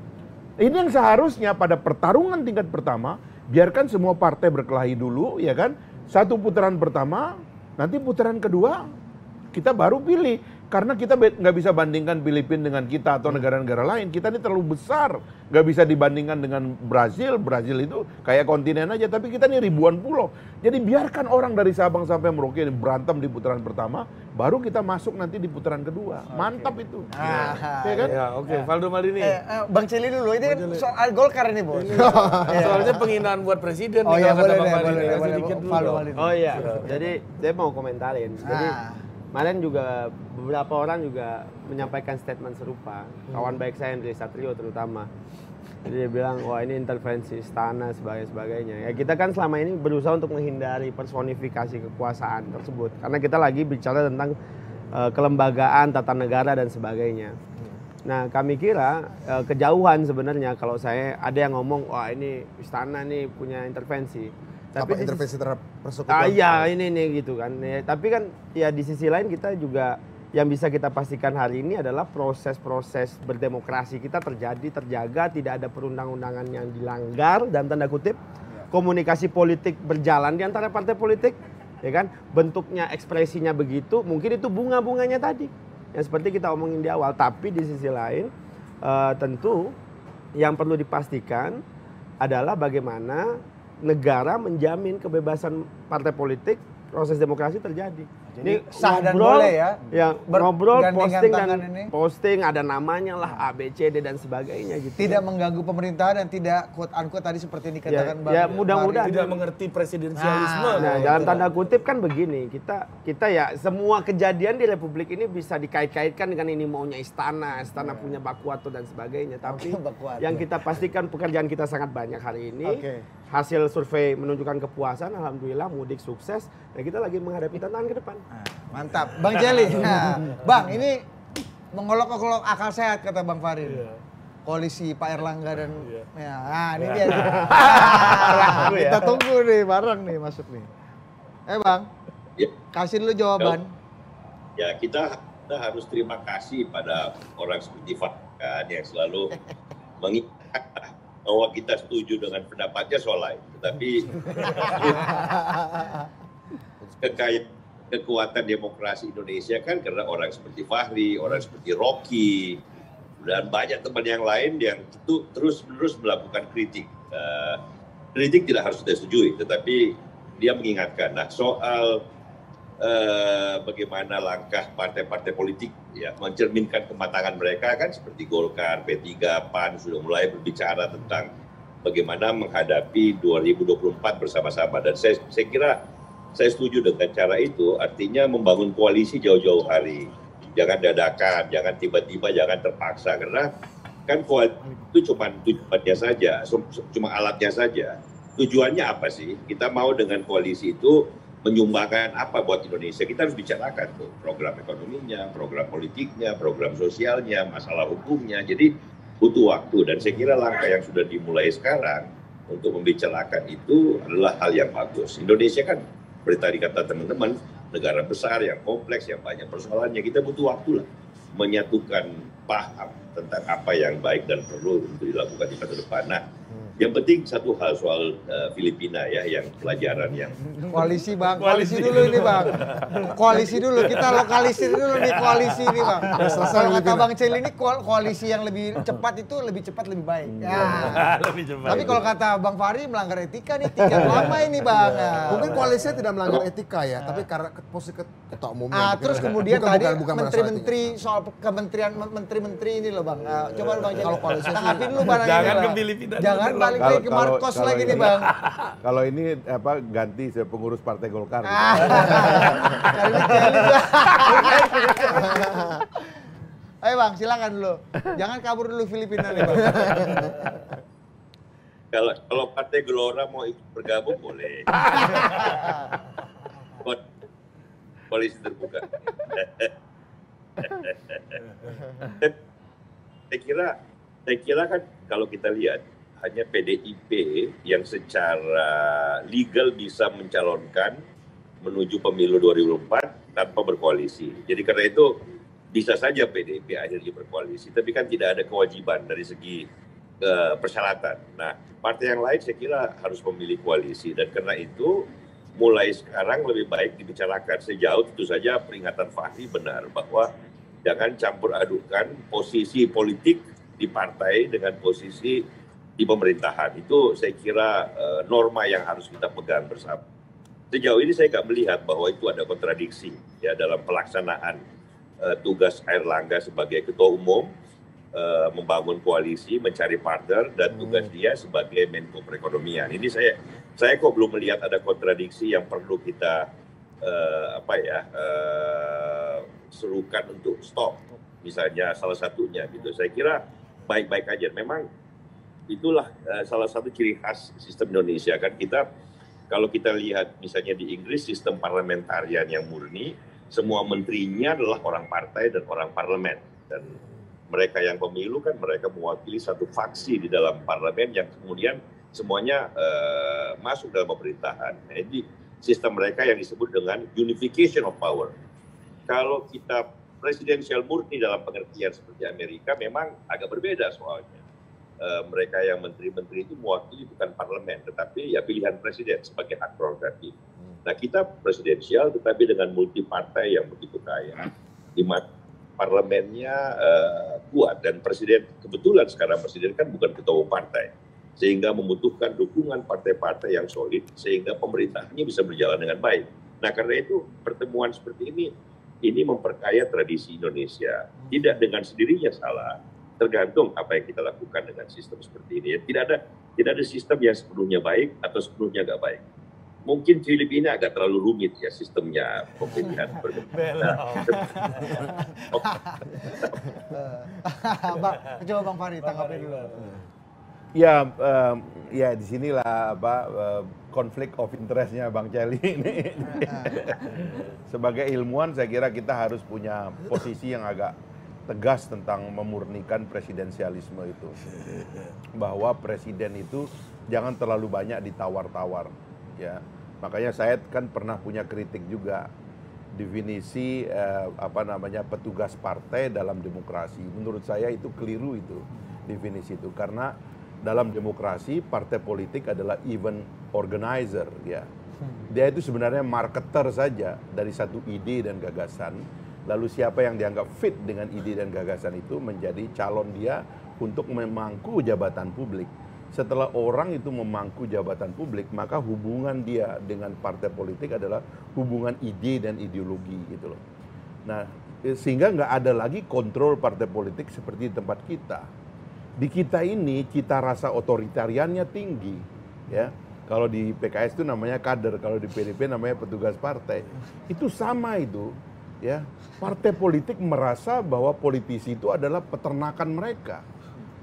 Ini yang seharusnya pada pertarungan tingkat pertama biarkan semua partai berkelahi dulu ya kan. Satu putaran pertama, nanti putaran kedua kita baru pilih. Karena kita nggak bisa bandingkan Filipina dengan kita atau negara-negara lain. Kita ini terlalu besar. Nggak bisa dibandingkan dengan Brazil. Brazil itu kayak kontinen aja. Tapi kita ini ribuan pulau. Jadi biarkan orang dari Sabang sampai Merauke berantem di putaran pertama. Baru kita masuk nanti di putaran kedua. Okay. Mantap itu. Ah, ya kan? Ya, oke. Okay. Ya. Valdo Maldini. Eh, eh, Bang Celi dulu. Ini soal Golkar ini, Bos. Soalnya penghinaan buat presiden. Oh iya, boleh, boleh, boleh, boleh. Oh iya, jadi saya mau komentarin. Jadi kemarin juga beberapa orang juga menyampaikan statement serupa. Kawan baik saya Andre Satrio terutama. Jadi dia bilang, wah ini intervensi istana sebagainya sebagainya. Ya kita kan selama ini berusaha untuk menghindari personifikasi kekuasaan tersebut. Karena kita lagi bicara tentang uh, kelembagaan, tata negara dan sebagainya. Nah kami kira uh, kejauhan sebenarnya kalau saya ada yang ngomong, wah ini istana nih punya intervensi. Tapi apa intervensi terhadap persekutuan? Ah iya ini nih gitu kan. Ya, tapi kan ya di sisi lain kita juga yang bisa kita pastikan hari ini adalah proses-proses berdemokrasi kita terjadi, terjaga, tidak ada perundang-undangan yang dilanggar dan tanda kutip. Ya. Komunikasi politik berjalan di antara partai politik, ya kan? Bentuknya, ekspresinya begitu, mungkin itu bunga-bunganya tadi. Yang seperti kita omongin di awal, tapi di sisi lain uh, tentu yang perlu dipastikan adalah bagaimana negara menjamin kebebasan partai politik, proses demokrasi terjadi. Jadi ini sah dan boleh ya. Ya, ngobrol, posting dan ini. posting ada namanya lah A B C D dan sebagainya gitu. Tidak kan mengganggu pemerintahan dan tidak quote unquote tadi seperti yang dikatakan ya, Bang. Ya, mudah-mudahan tidak mengerti presidensialisme. Nah, nah dalam tanda kutip kan begini, kita kita ya semua kejadian di Republik ini bisa dikait-kaitkan dengan ini maunya istana, istana ya. punya Bakuato dan sebagainya. Tapi yang kita pastikan pekerjaan kita sangat banyak hari ini. Okay. Hasil survei menunjukkan kepuasan, alhamdulillah mudik sukses. Nah kita lagi menghadapi tantangan ke depan. Nah, mantap, Bang Celi. Nah, Bang, ini mengolok-olok akal sehat kata Bang Farid. Iya. Koalisi Pak Erlangga dan iya. ya, nah ini iya. dia. Kita tunggu nih bareng nih masuk nih. Eh Bang, ya. kasih dulu jawaban. Ya kita, kita harus terima kasih pada orang seperti Farid yang selalu mengingatkan bahwa kita setuju dengan pendapatnya soal lain, tetapi kekayaan kekuatan demokrasi Indonesia kan karena orang seperti Fahri, orang seperti Rocky, dan banyak teman yang lain yang itu terus-menerus melakukan kritik. Uh, kritik tidak harus kita setujui, tetapi dia mengingatkan. Nah soal uh, bagaimana langkah partai-partai politik ya mencerminkan kematangan mereka kan seperti Golkar, P tiga, P A N sudah mulai berbicara tentang bagaimana menghadapi dua ribu dua puluh empat bersama-sama, dan saya, saya kira saya setuju dengan cara itu, artinya membangun koalisi jauh-jauh hari. Jangan dadakan, jangan tiba-tiba, jangan terpaksa. Karena Kan koalisi itu cuma tujuannya saja, cuma alatnya saja. Tujuannya apa sih? Kita mau dengan koalisi itu menyumbangkan apa buat Indonesia? Kita harus bicarakan tuh program ekonominya, program politiknya, program sosialnya, masalah hukumnya. Jadi butuh waktu, dan saya kira langkah yang sudah dimulai sekarang untuk membicarakan itu adalah hal yang bagus. Indonesia kan seperti tadi kata teman-teman, negara besar yang kompleks, yang banyak persoalannya. Kita butuh waktu lah menyatukan paham tentang apa yang baik dan perlu untuk dilakukan di masa depan. Nah, yang penting satu hal soal uh, Filipina ya, yang pelajaran yang koalisi bang, koalisi, koalisi dulu ini bang, koalisi dulu, kita lokalisir dulu nih koalisi ini bang. Kalau kata Bang Celi ini koalisi yang lebih cepat itu lebih cepat lebih baik. Ya. Lebih cepat. Tapi kalau kata Bang Fahri melanggar etika nih, tiga lama ini bang. Mungkin koalisinya tidak melanggar etika ya, tapi karena posisi ketua umumnya. Ah, terus kemudian tadi menteri-menteri soal kementerian menteri-menteri ini loh bang. Coba Bang Celi, kalau koalisi tanggapi dulu bang. Jangan ke Filipina. Jangan balik lagi ke Marcos lagi nih bang. Kalau ini apa ganti pengurus Partai Golkar. Ah, ayo bang, silakan dulu. Jangan kabur dulu Filipina nih bang. Kalau kalau Partai Gelora mau ikut bergabung boleh. Koalisi terbuka. Saya kira, saya kira kan kalau kita lihat hanya P D I P yang secara legal bisa mencalonkan menuju pemilu dua ribu empat tanpa berkoalisi. Jadi karena itu bisa saja P D I P akhirnya berkoalisi, tapi kan tidak ada kewajiban dari segi uh, persyaratan. Nah, partai yang lain saya kira harus memilih koalisi, dan karena itu mulai sekarang lebih baik dibicarakan. Sejauh itu saja peringatan Fahri benar bahwa jangan campur adukan posisi politik di partai dengan posisi di pemerintahan. Itu saya kira uh, norma yang harus kita pegang bersama. Sejauh ini saya nggak melihat bahwa itu ada kontradiksi ya dalam pelaksanaan uh, tugas Airlangga sebagai ketua umum, uh, membangun koalisi, mencari partner, dan tugas hmm. dia sebagai Menko Perekonomian. Ini saya saya kok belum melihat ada kontradiksi yang perlu kita uh, apa ya uh, serukan untuk stop. Misalnya salah satunya gitu. Saya kira baik-baik aja. Memang itulah uh, salah satu ciri khas sistem Indonesia kan. Kita kalau kita lihat misalnya di Inggris sistem parlementarian yang murni, semua menterinya adalah orang partai dan orang parlemen, dan mereka yang pemilu kan mereka mewakili satu faksi di dalam parlemen yang kemudian semuanya uh, masuk dalam pemerintahan. Jadi sistem mereka yang disebut dengan unification of power. Kalau kita presidensial murni dalam pengertian seperti Amerika memang agak berbeda soalnya. Uh, mereka yang menteri-menteri itu mewakili bukan parlemen, tetapi ya pilihan presiden sebagai hak prerogatif. Nah, kita presidensial tetapi dengan multi partai yang begitu kaya, di mana parlemennya uh, kuat, dan presiden kebetulan sekarang presiden kan bukan ketua umum partai, sehingga membutuhkan dukungan partai-partai yang solid sehingga pemerintahannya bisa berjalan dengan baik. Nah, karena itu pertemuan seperti ini ini memperkaya tradisi Indonesia. Tidak dengan sendirinya salah. Tergantung apa yang kita lakukan dengan sistem seperti ini. Tidak ada tidak ada sistem yang sepenuhnya baik atau sepenuhnya nggak baik. Mungkin Filipina agak terlalu rumit ya sistemnya pemilihan berbeda. Bang, coba Bang Fahri tanggapin dulu. Ya, um, ya disinilah apa uh, konflik of interestnya Bang Celi ini. Sebagai ilmuwan, saya kira kita harus punya posisi yang agak tegas tentang memurnikan presidensialisme itu, bahwa presiden itu jangan terlalu banyak ditawar-tawar, ya. Makanya saya kan pernah punya kritik juga definisi eh, apa namanya petugas partai dalam demokrasi. Menurut saya itu keliru itu definisi itu, karena dalam demokrasi partai politik adalah event organizer, ya. Dia itu sebenarnya marketer saja dari satu ide dan gagasan. Lalu siapa yang dianggap fit dengan ide dan gagasan itu menjadi calon dia untuk memangku jabatan publik. Setelah orang itu memangku jabatan publik, maka hubungan dia dengan partai politik adalah hubungan ide dan ideologi gitu loh. Nah, sehingga nggak ada lagi kontrol partai politik seperti di tempat kita. Di kita ini cita rasa otoritariannya tinggi, ya. Kalau di P K S itu namanya kader, kalau di P D I P namanya petugas partai. Itu sama itu. Ya, partai politik merasa bahwa politisi itu adalah peternakan mereka.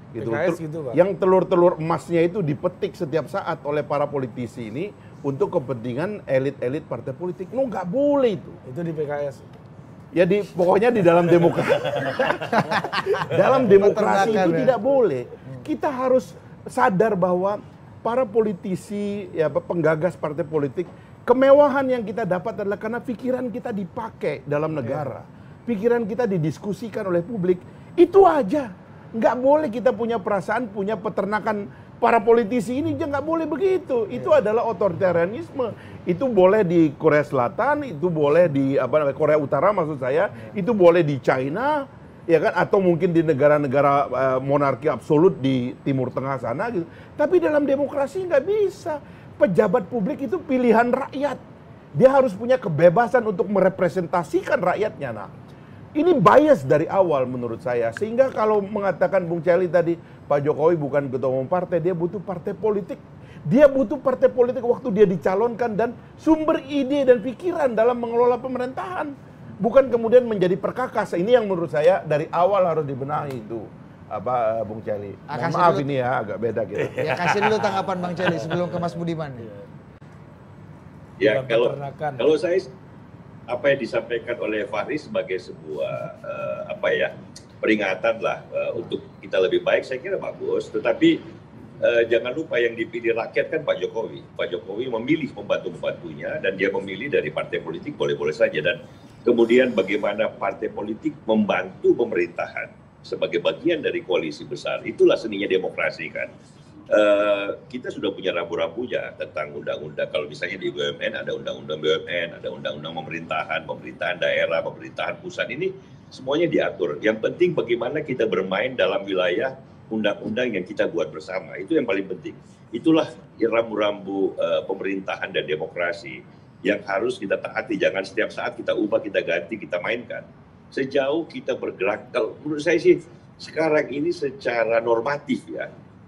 gitu. P K S Tel- gitu, Pak. Yang telur-telur emasnya itu dipetik setiap saat oleh para politisi ini untuk kepentingan elit-elit partai politik. No, nggak boleh itu. Itu di P K S. Ya di pokoknya di dalam demokrasi. dalam demokrasi itu Peternakan, ya. tidak boleh. Kita harus sadar bahwa para politisi, ya penggagas partai politik, kemewahan yang kita dapat adalah karena pikiran kita dipakai dalam negara. Pikiran kita didiskusikan oleh publik. Itu aja. Nggak boleh kita punya perasaan, punya peternakan para politisi ini, nggak boleh begitu. Itu adalah otoritarianisme. Itu boleh di Korea Selatan, itu boleh di apa namanya Korea Utara maksud saya, itu boleh di China, ya kan, atau mungkin di negara-negara uh, monarki absolut di Timur Tengah sana gitu. Tapi dalam demokrasi nggak bisa. Pejabat publik itu pilihan rakyat. Dia harus punya kebebasan untuk merepresentasikan rakyatnya. Nah, ini bias dari awal menurut saya. Sehingga kalau mengatakan Bung Celi tadi, Pak Jokowi bukan ketua umum partai, dia butuh partai politik. Dia butuh partai politik waktu dia dicalonkan dan sumber ide dan pikiran dalam mengelola pemerintahan. Bukan kemudian menjadi perkakas. Ini yang menurut saya dari awal harus dibenahi itu. Apa Bung Celi? Mohon maaf dulu. Ini ya agak beda gitu. Ya kasih dulu tanggapan Bang Celi sebelum ke Mas Budiman. Ya kalau kalau saya apa yang disampaikan oleh Fahri sebagai sebuah uh, apa ya peringatan lah uh, untuk kita lebih baik, saya kira bagus. Tetapi uh, jangan lupa yang dipilih rakyat kan Pak Jokowi. Pak Jokowi memilih pembantu-pembantunya dan dia memilih dari partai politik boleh-boleh saja. Dan kemudian bagaimana partai politik membantu pemerintahan sebagai bagian dari koalisi besar, itulah seninya demokrasi kan. Uh, kita sudah punya rambu-rambunya tentang undang-undang. Kalau misalnya di B U M N ada undang-undang B U M N, ada undang-undang pemerintahan, pemerintahan daerah, pemerintahan pusat, ini semuanya diatur. Yang penting bagaimana kita bermain dalam wilayah undang-undang yang kita buat bersama. Itu yang paling penting. Itulah rambu-rambu uh, pemerintahan dan demokrasi yang harus kita taati. Jangan setiap saat kita ubah, kita ganti, kita mainkan. Sejauh kita bergerak, kalau menurut saya sih sekarang ini secara normatif ya,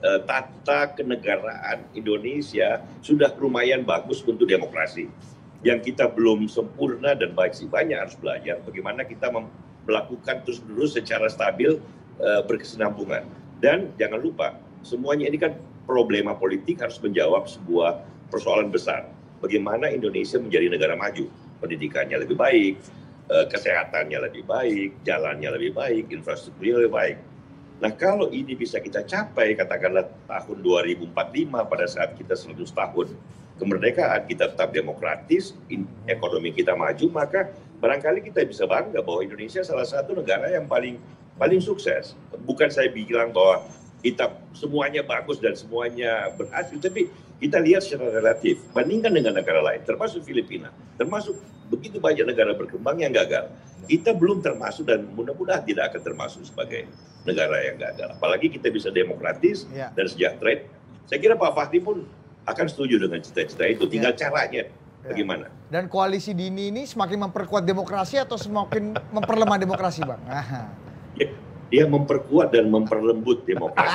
tata kenegaraan Indonesia sudah lumayan bagus untuk demokrasi. Yang kita belum sempurna dan masih banyak harus belajar bagaimana kita melakukan terus-menerus secara stabil berkesinambungan. Dan jangan lupa, semuanya ini kan problema politik harus menjawab sebuah persoalan besar. Bagaimana Indonesia menjadi negara maju, pendidikannya lebih baik, kesehatannya lebih baik, jalannya lebih baik, infrastrukturnya lebih baik. Nah kalau ini bisa kita capai, katakanlah tahun dua ribu empat puluh lima pada saat kita seratus tahun kemerdekaan, kita tetap demokratis, ekonomi kita maju, maka barangkali kita bisa bangga bahwa Indonesia salah satu negara yang paling paling sukses. Bukan saya bilang bahwa kita semuanya bagus dan semuanya berhasil, tapi kita lihat secara relatif, bandingkan dengan negara lain, termasuk Filipina, termasuk begitu banyak negara berkembang yang gagal. Kita belum termasuk dan mudah-mudahan tidak akan termasuk sebagai negara yang gagal. Apalagi kita bisa demokratis ya. Dan sejahtera. Saya kira Pak Fahri pun akan setuju dengan cita-cita itu. Tinggal ya. Caranya bagaimana. Dan koalisi dini ini semakin memperkuat demokrasi atau semakin memperlemah demokrasi, Bang? Ya, dia memperkuat dan memperlembut demokrasi.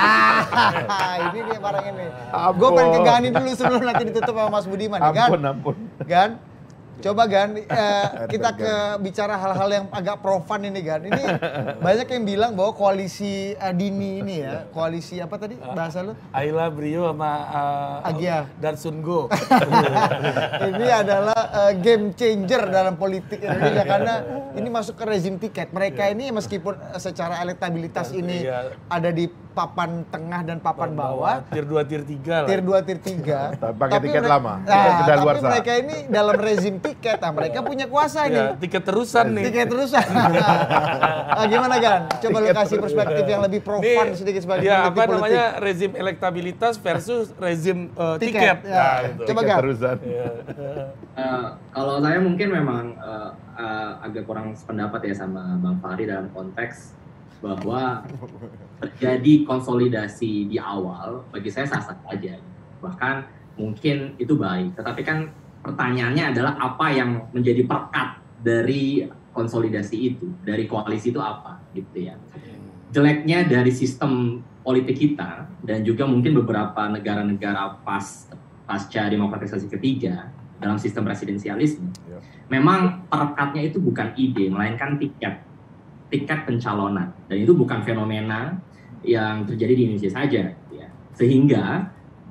Ah, ini dia barang ini. Gue pengen ke Gani dulu sebelum nanti ditutup sama Mas Budiman. Gan? Ampun, ampun. Gan? Coba Gan, eh, kita ke bicara hal-hal yang agak profan ini Gan. Ini banyak yang bilang bahwa koalisi uh, dini ini ya, koalisi apa tadi bahasa lu? Ayla, Brio sama uh, Agia dan Sungo. Ini adalah uh, game changer dalam politik Indonesia karena ini masuk ke rezim tiket. Mereka ini meskipun secara elektabilitas ini ada di papan tengah dan papan bawah, tier dua, tier tiga lah. Tier dua, tier tiga. Pakai tiket lama. Nah, tapi mereka ini dalam rezim tiket, nah mereka punya kuasa nih. Ya, tiket terusan nih. Tiket terusan. Nah, gimana Gan? Coba lu kasih perspektif yang lebih profan nih, sedikit sebagai ya, apa politik. Namanya rezim elektabilitas versus rezim uh, tiket. tiket. Ya. Nah, gitu. Coba Gan. Ya. Uh, kalau saya mungkin memang uh, uh, agak kurang sependapat ya sama Bang Fahri dalam konteks bahwa terjadi konsolidasi di awal bagi saya sah-sah aja, bahkan mungkin itu baik, tetapi kan pertanyaannya adalah apa yang menjadi perekat dari konsolidasi itu, dari koalisi itu apa gitu ya. Jeleknya dari sistem politik kita dan juga mungkin beberapa negara-negara pas pasca demokratisasi ketiga dalam sistem presidensialisme, memang perekatnya itu bukan ide melainkan tiket tiket pencalonan, dan itu bukan fenomena yang terjadi di Indonesia saja, ya. Sehingga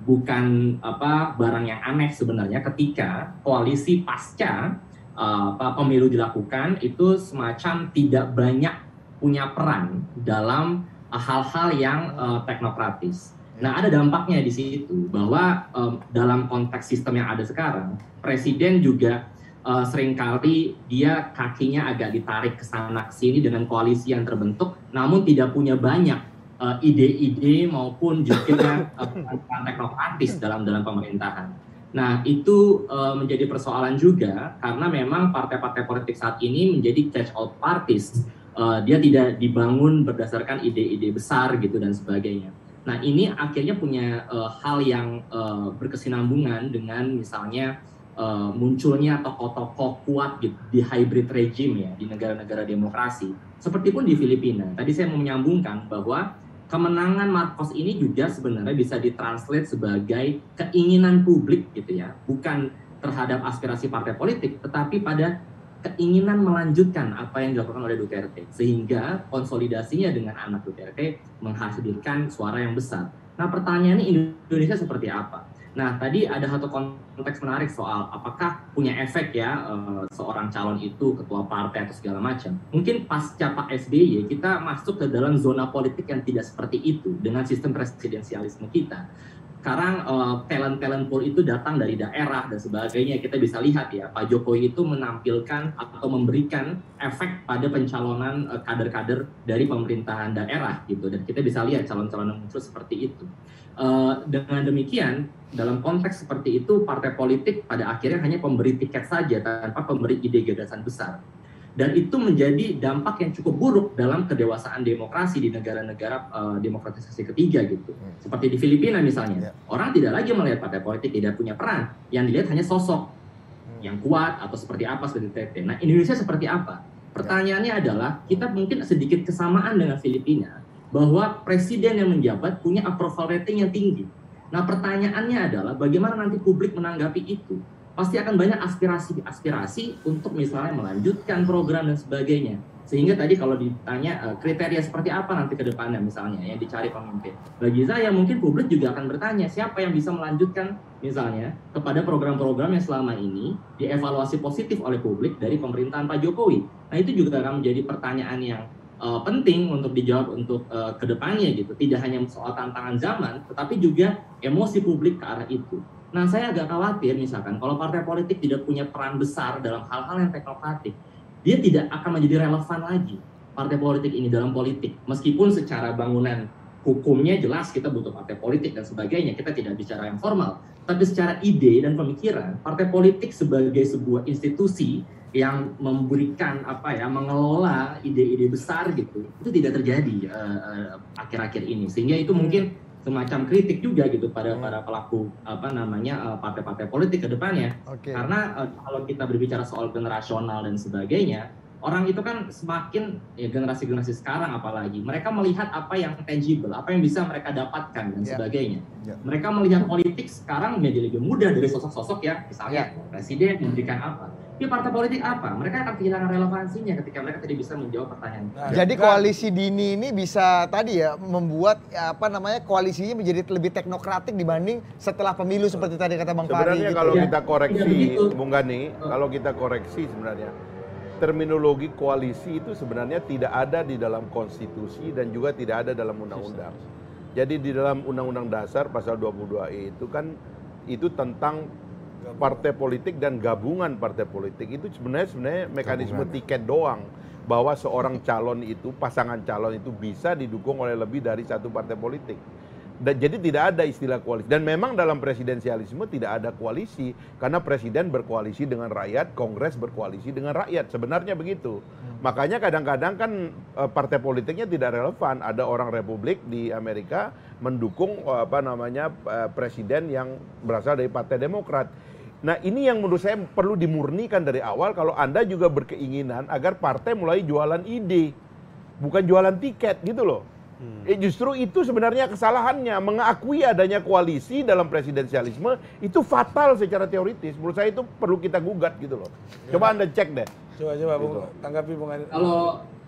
bukan apa barang yang aneh sebenarnya ketika koalisi pasca uh, pemilu dilakukan itu semacam tidak banyak punya peran dalam hal-hal uh, yang uh, teknokratis. Nah, ada dampaknya di situ bahwa um, dalam konteks sistem yang ada sekarang, presiden juga uh, seringkali dia kakinya agak ditarik ke sana ke sini dengan koalisi yang terbentuk, namun tidak punya banyak Uh, ide-ide maupun juga uh, teknokratis dalam dalam pemerintahan. Nah, itu uh, menjadi persoalan juga karena memang partai-partai politik saat ini menjadi catch all parties. Uh, dia tidak dibangun berdasarkan ide-ide besar gitu dan sebagainya. Nah, ini akhirnya punya uh, hal yang uh, berkesinambungan dengan misalnya uh, munculnya tokoh-tokoh kuat gitu, di hybrid regime ya di negara-negara demokrasi. Seperti pun di Filipina. Tadi saya mau menyambungkan bahwa kemenangan Marcos ini juga sebenarnya bisa ditranslate sebagai keinginan publik gitu ya, bukan terhadap aspirasi partai politik, tetapi pada keinginan melanjutkan apa yang dilakukan oleh Duterte, sehingga konsolidasinya dengan anak Duterte menghasilkan suara yang besar. Nah, pertanyaannya Indonesia seperti apa? Nah, tadi ada satu konteks menarik soal apakah punya efek ya uh, seorang calon itu ketua partai atau segala macam. Mungkin pasca Pak S B Y kita masuk ke dalam zona politik yang tidak seperti itu dengan sistem presidensialisme kita. Sekarang uh, talent-talent pool itu datang dari daerah dan sebagainya. Kita bisa lihat ya, Pak Jokowi itu menampilkan atau memberikan efek pada pencalonan uh, kader-kader dari pemerintahan daerah gitu. Dan kita bisa lihat calon-calon yang muncul seperti itu. Uh, dengan demikian, dalam konteks seperti itu, partai politik pada akhirnya hanya pemberi tiket saja tanpa pemberi ide gagasan besar. Dan itu menjadi dampak yang cukup buruk dalam kedewasaan demokrasi di negara-negara uh, demokratisasi ketiga gitu. Hmm. Seperti di Filipina misalnya, yeah. Orang tidak lagi melihat partai politik tidak punya peran, yang dilihat hanya sosok hmm. yang kuat atau seperti apa seperti T T. Nah, Indonesia seperti apa? Pertanyaannya yeah. adalah kita mungkin sedikit kesamaan dengan Filipina bahwa presiden yang menjabat punya approval rating yang tinggi. Nah, pertanyaannya adalah bagaimana nanti publik menanggapi itu? Pasti akan banyak aspirasi-aspirasi untuk misalnya melanjutkan program dan sebagainya. Sehingga tadi kalau ditanya uh, kriteria seperti apa nanti ke depannya misalnya yang dicari pemimpin. Bagi saya mungkin publik juga akan bertanya siapa yang bisa melanjutkan misalnya kepada program-program yang selama ini dievaluasi positif oleh publik dari pemerintahan Pak Jokowi. Nah, itu juga akan menjadi pertanyaan yang uh, penting untuk dijawab untuk uh, ke depannya gitu. Tidak hanya soal tantangan zaman, tetapi juga emosi publik ke arah itu. Nah, saya agak khawatir misalkan kalau partai politik tidak punya peran besar dalam hal-hal yang teknokratik, dia tidak akan menjadi relevan lagi partai politik ini dalam politik. Meskipun secara bangunan hukumnya jelas kita butuh partai politik dan sebagainya, kita tidak bicara yang formal. Tapi secara ide dan pemikiran, partai politik sebagai sebuah institusi yang memberikan apa ya, mengelola ide-ide besar gitu, itu tidak terjadi uh, uh, akhir-akhir ini. Sehingga itu mungkin semacam kritik juga gitu pada para pelaku apa namanya uh, partai-partai politik ke depannya. Okay. Karena uh, kalau kita berbicara soal generasional dan sebagainya, orang itu kan semakin ya generasi-generasi sekarang apalagi mereka melihat apa yang tangible, apa yang bisa mereka dapatkan dan yeah. sebagainya. Yeah. Mereka melihat politik sekarang menjadi lebih mudah dari sosok-sosok ya, misalnya yeah. presiden memberikan apa. Ya partai politik apa? Mereka akan kehilangan relevansinya ketika mereka tidak bisa menjawab pertanyaan. Nah, jadi koalisi dini ini bisa tadi ya membuat ya, apa namanya koalisinya menjadi lebih teknokratik dibanding setelah pemilu seperti tadi kata Bang Fahri. Sebenarnya gitu. kalau ya. kita koreksi, Bung Gani, oh. kalau kita koreksi sebenarnya terminologi koalisi itu sebenarnya tidak ada di dalam konstitusi dan juga tidak ada dalam undang-undang. Jadi di dalam undang-undang dasar pasal dua puluh dua E itu kan itu tentang partai politik dan gabungan partai politik itu sebenarnya sebenarnya mekanisme gabungan. Tiket doang bahwa seorang calon itu pasangan calon itu bisa didukung oleh lebih dari satu partai politik. Dan jadi tidak ada istilah koalisi dan memang dalam presidensialisme tidak ada koalisi karena presiden berkoalisi dengan rakyat, kongres berkoalisi dengan rakyat, sebenarnya begitu. Hmm. Makanya kadang-kadang kan partai politiknya tidak relevan. Ada orang Republik di Amerika mendukung apa namanya presiden yang berasal dari Partai Demokrat. Nah, ini yang menurut saya perlu dimurnikan dari awal kalau Anda juga berkeinginan agar partai mulai jualan ide, bukan jualan tiket gitu loh. Hmm. Eh, justru itu sebenarnya kesalahannya, mengakui adanya koalisi dalam presidensialisme itu fatal secara teoritis. Menurut saya itu perlu kita gugat gitu loh. Coba Anda cek deh. Coba coba gitu. Bung, tanggapi Bung Andi. Kalau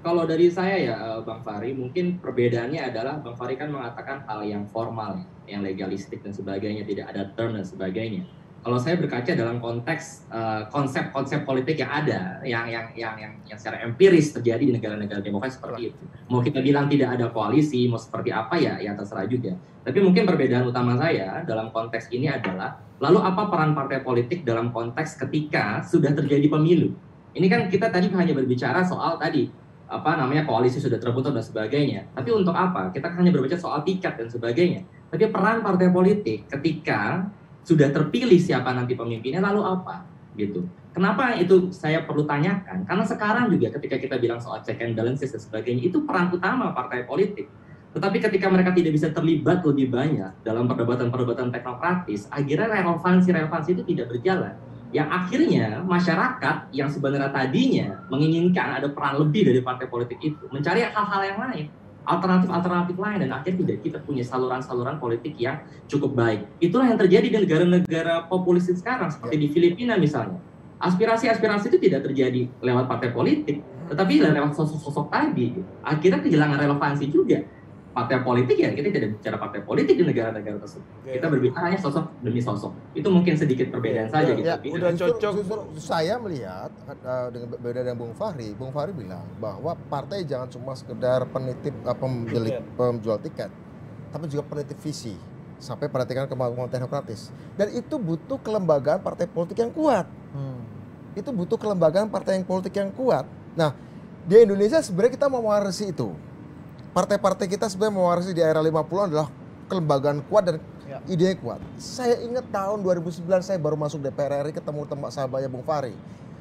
kalau dari saya ya Bang Fahri, mungkin perbedaannya adalah Bang Fahri kan mengatakan hal yang formal, yang legalistik dan sebagainya, tidak ada term dan sebagainya. Kalau saya berkaca dalam konteks uh, konsep-konsep politik yang ada, yang yang yang yang, yang secara empiris terjadi di negara-negara demokrasi seperti itu. Mau kita bilang tidak ada koalisi, mau seperti apa ya, ya terserah juga. Tapi mungkin perbedaan utama saya dalam konteks ini adalah, lalu apa peran partai politik dalam konteks ketika sudah terjadi pemilu? Ini kan kita tadi hanya berbicara soal tadi, apa namanya, koalisi sudah terbentuk dan sebagainya. Tapi untuk apa? Kita hanya berbicara soal tiket dan sebagainya. Tapi peran partai politik ketika sudah terpilih siapa nanti pemimpinnya, lalu apa? Gitu. Kenapa itu saya perlu tanyakan? Karena sekarang juga ketika kita bilang soal check and balances dan sebagainya, itu peran utama partai politik. Tetapi ketika mereka tidak bisa terlibat lebih banyak dalam perdebatan-perdebatan teknokratis, akhirnya relevansi-relevansi itu tidak berjalan. Yang akhirnya masyarakat yang sebenarnya tadinya menginginkan ada peran lebih dari partai politik itu, mencari hal-hal yang lain, alternatif-alternatif lain, dan akhirnya tidak kita punya saluran-saluran politik yang cukup baik. Itulah yang terjadi di negara-negara populis sekarang, seperti di Filipina misalnya. Aspirasi-aspirasi itu tidak terjadi lewat partai politik, tetapi lewat sosok-sosok tadi. Akhirnya kehilangan relevansi juga. Partai politik ya, kita tidak bicara partai politik di negara-negara tersebut. Kita berbicara hanya sosok demi sosok. Itu mungkin sedikit perbedaan ya, saja. Ya, gitu. udah cocok. Justru, justru saya melihat uh, dengan beda dengan Bung Fahri. Bung Fahri bilang bahwa partai jangan cuma sekedar penitip uh, pembeli, penjual tiket, tapi juga penitip visi sampai perhatikan kemampuan teknokratis. Dan itu butuh kelembagaan partai politik yang kuat. Hmm. Itu butuh kelembagaan partai yang politik yang kuat. Nah, di Indonesia sebenarnya kita mewarisi itu. Partai-partai kita sebenarnya mewarisi di era lima puluhan adalah kelembagaan kuat dan ya. Idenya kuat. Saya ingat tahun dua ribu sembilan saya baru masuk D P R R I, ketemu teman sahabatnya Bung Fahri,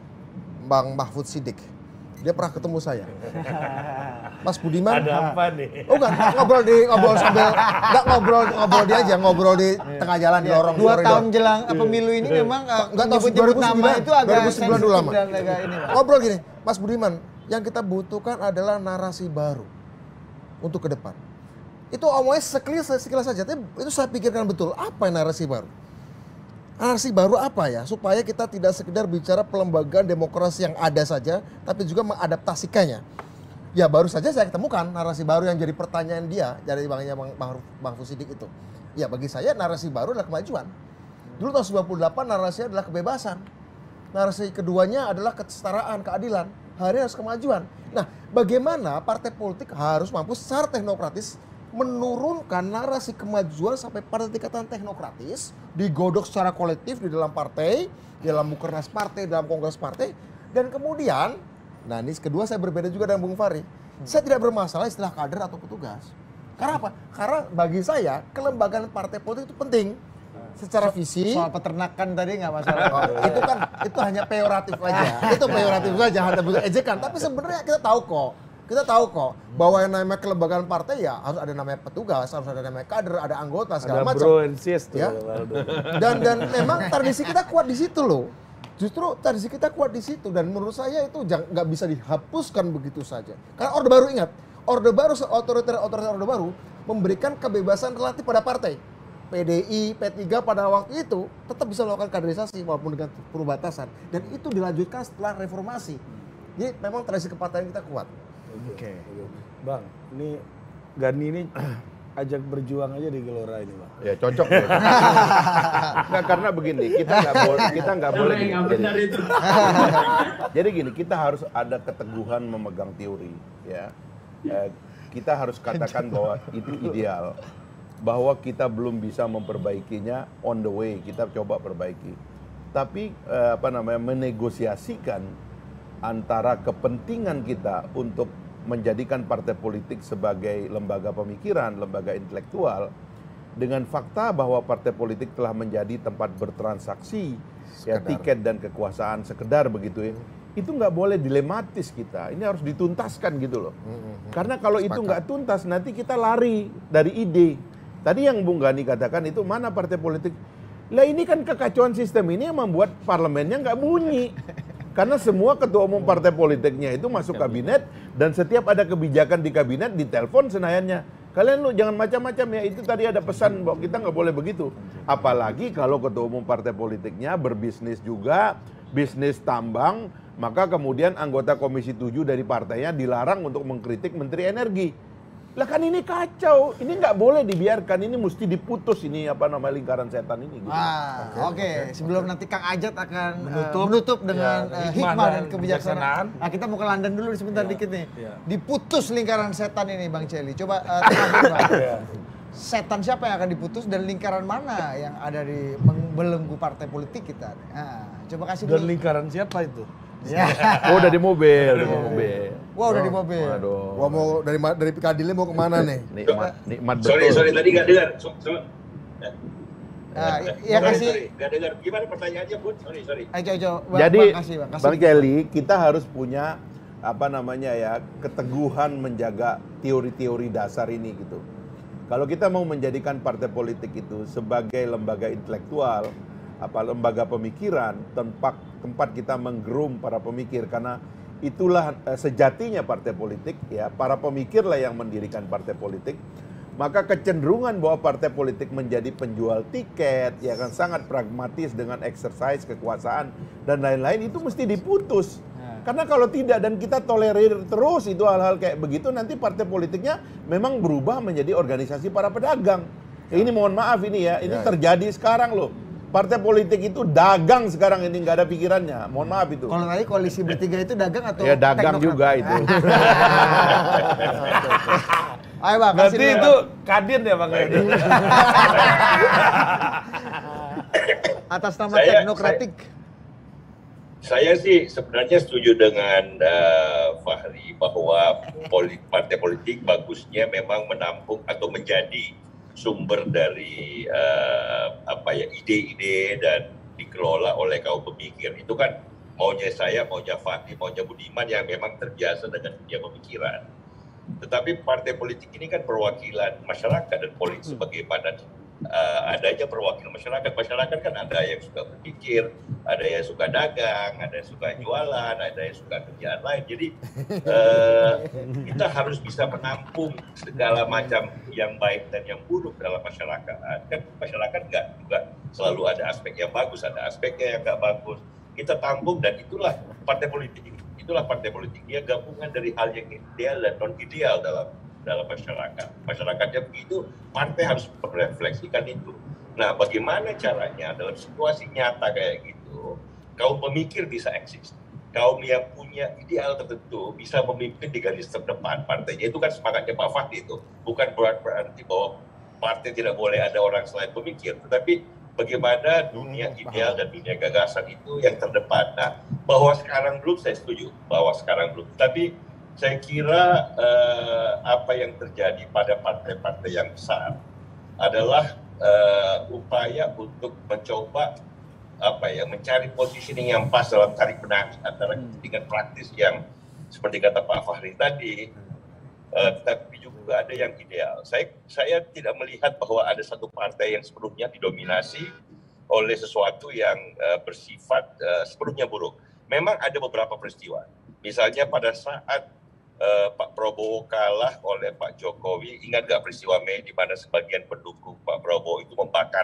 Bang Mahfud Siddiq. Dia pernah ketemu saya. Mas Budiman. Ada apa nih? Oh enggak, ngobrol di ngobrol sambil enggak ngobrol ngobrol dia aja, ngobrol di tengah jalan di lorong. Dua tahun jelang pemilu ini memang enggak tahu dua ribu sembilan itu agak dua ribu sembilan dulu lama. Ngobrol gini, Mas Budiman, yang kita butuhkan adalah narasi baru untuk ke depan. Itu omongnya sekilas, sekilas saja, tapi itu saya pikirkan betul, apa narasi baru? Narasi baru apa ya? Supaya kita tidak sekedar bicara pelembagaan demokrasi yang ada saja, tapi juga mengadaptasikannya. Ya baru saja saya ketemukan narasi baru yang jadi pertanyaan dia, dari bangnya Bang Mahfud Siddiq itu. Ya bagi saya narasi baru adalah kemajuan. Dulu tahun sembilan puluh delapan narasinya adalah kebebasan. Narasi keduanya adalah kesetaraan, keadilan. Hari ini harus kemajuan. Nah, bagaimana partai politik harus mampu secara teknokratis menurunkan narasi kemajuan sampai pada tingkatan teknokratis, digodok secara kolektif di dalam partai, di dalam mukernas partai, dalam kongres partai, dan kemudian, nah ini kedua saya berbeda juga dengan Bung Fahri. Saya tidak bermasalah istilah kader atau petugas. Karena apa? Karena bagi saya kelembagaan partai politik itu penting. Secara visi, soal peternakan tadi nggak masalah. Oh, itu kan itu hanya peyoratif aja. Itu peyoratif saja, hanya bentuk ejekan. Tapi sebenarnya kita tahu kok, kita tahu kok bahwa yang namanya kelembagaan partai ya harus ada namanya petugas, harus ada namanya kader, ada anggota segala macam. Ada bro and sis tuh. Ya? Dan dan memang tradisi kita kuat di situ loh. Justru tradisi kita kuat di situ dan menurut saya itu nggak bisa dihapuskan begitu saja. Karena Orde Baru, ingat, Orde Baru, otoriter otoriter Orde Baru memberikan kebebasan relatif pada partai. P D I, P tiga pada waktu itu tetap bisa melakukan kaderisasi walaupun dengan perbatasan. Dan itu dilanjutkan setelah reformasi. Jadi memang tradisi kepartaian kita kuat. Oke. Okay. Bang, ini Gani ini ajak berjuang aja di Gelora ini, Bang. Ya cocok ya. Nggak, karena begini, kita nggak boleh kita nggak boleh gini. Jadi, jadi gini, kita harus ada keteguhan memegang teori, ya. Eh, kita harus katakan bahwa itu ideal. Bahwa kita belum bisa memperbaikinya, on the way kita coba perbaiki. Tapi eh, apa namanya menegosiasikan antara kepentingan kita untuk menjadikan partai politik sebagai lembaga pemikiran, lembaga intelektual, dengan fakta bahwa partai politik telah menjadi tempat bertransaksi, ya, tiket dan kekuasaan sekedar begitu ya. Itu nggak boleh dilematis kita. Ini harus dituntaskan gitu loh. Mm-hmm. Karena kalau Sepakat. Itu nggak tuntas, nanti kita lari dari ide. Tadi yang Bung Gani katakan itu mana partai politik? Lah ini kan kekacauan sistem ini yang membuat parlemennya nggak bunyi. Karena semua ketua umum partai politiknya itu masuk kabinet dan setiap ada kebijakan di kabinet ditelepon senayannya. Kalian lu jangan macam-macam ya, itu tadi ada pesan bahwa kita nggak boleh begitu. Apalagi kalau ketua umum partai politiknya berbisnis juga, bisnis tambang, Maka kemudian anggota Komisi tujuh dari partainya dilarang untuk mengkritik Menteri Energi. Lah kan ini kacau, ini nggak boleh dibiarkan, ini mesti diputus ini apa nama lingkaran setan ini. Gitu. Ah, oke. Okay, okay. Sebelum okay. nanti Kang Ajat akan menutup, uh, menutup dengan ya, uh, hikmah dan kebijaksanaan. Nah, kita mau ke London dulu sebentar ya, dikit nih. Ya. Diputus lingkaran setan ini, Bang Celi. Coba uh, tengah ya. Setan siapa yang akan diputus dan lingkaran mana yang ada di membelenggu partai politik kita? Nah, coba kasih dan dulu. Lingkaran siapa itu? Ya. Oh, udah di mobil, udah di mobil. Wah, udah di mobil. Waduh. Wah, mau dari dari Pikadilly mau kemana nih? Nikmat, nikmat betul. Sorry, sorry tadi nggak dengar. So, so, Nah, ya kasih. Nggak dengar. Gimana pertanyaannya, Bun? Sorry, sorry. Ayo, ayo, bang, Jadi, bang, kasih, bang, kasih. Bang Celi, kita harus punya apa namanya ya keteguhan menjaga teori-teori dasar ini gitu. Kalau kita mau menjadikan partai politik itu sebagai lembaga intelektual, apa lembaga pemikiran, tempat tempat kita menggroom para pemikir, karena itulah eh, sejatinya partai politik ya, para pemikirlah yang mendirikan partai politik. Maka kecenderungan bahwa partai politik menjadi penjual tiket ya kan sangat pragmatis dengan exercise kekuasaan dan lain-lain itu mesti diputus. Karena kalau tidak dan kita tolerir terus itu hal-hal kayak begitu, nanti partai politiknya memang berubah menjadi organisasi para pedagang. Ya. Ini mohon maaf ini ya, ini ya. terjadi sekarang loh. Partai politik itu dagang sekarang ini, nggak ada pikirannya. Mohon maaf itu. Kalau tadi koalisi bertiga itu dagang atau ya dagang teknokrat? Juga itu. Ayo Bang, kasih berarti itu Kadin ya Bang. Atas nama saya, teknokratik. Saya, saya sih sebenarnya setuju dengan uh, Fahri bahwa politik, partai politik bagusnya memang menampung atau menjadi sumber dari uh, apa ya ide-ide dan dikelola oleh kaum pemikir. Itu kan maunya saya, maunya Fahri, maunya Budiman yang memang terbiasa dengan dunia pemikiran. Tetapi partai politik ini kan perwakilan masyarakat dan politik sebagaimana uh, adanya perwakilan masyarakat. Masyarakat kan ada yang suka berpikir, ada yang suka dagang, ada yang suka jualan, ada yang suka kerjaan lain. Jadi uh, kita harus bisa menampung segala macam yang baik dan yang buruk dalam masyarakat. Kan masyarakat nggak juga selalu ada aspek yang bagus, ada aspeknya yang nggak bagus. Kita tampung dan itulah partai politik ini. Itulah partai politik, dia gabungan dari hal yang ideal dan non ideal dalam dalam masyarakat. Masyarakatnya begitu, partai harus merefleksikan itu. Nah, bagaimana caranya dalam situasi nyata kayak gitu, kaum pemikir bisa eksis, kaum yang punya ideal tertentu bisa memimpin di garis terdepan partainya. Itu kan semangatnya Pak Fahri itu, bukan berarti bahwa partai tidak boleh ada orang selain pemikir, tetapi bagaimana dunia ideal dan dunia gagasan itu yang terdepan. Nah, bahwa sekarang belum, saya setuju bahwa sekarang belum. Tapi saya kira eh, apa yang terjadi pada partai-partai yang besar adalah eh, upaya untuk mencoba apa ya mencari positioning yang pas dalam tarik benang antara kepentingan praktis yang seperti kata Pak Fahri tadi. Uh, tapi juga ada yang ideal. Saya saya tidak melihat bahwa ada satu partai yang sepenuhnya didominasi oleh sesuatu yang uh, bersifat uh, sepenuhnya buruk. Memang ada beberapa peristiwa. Misalnya pada saat uh, Pak Prabowo kalah oleh Pak Jokowi, ingat nggak peristiwa Mei di mana sebagian pendukung Pak Prabowo itu membakar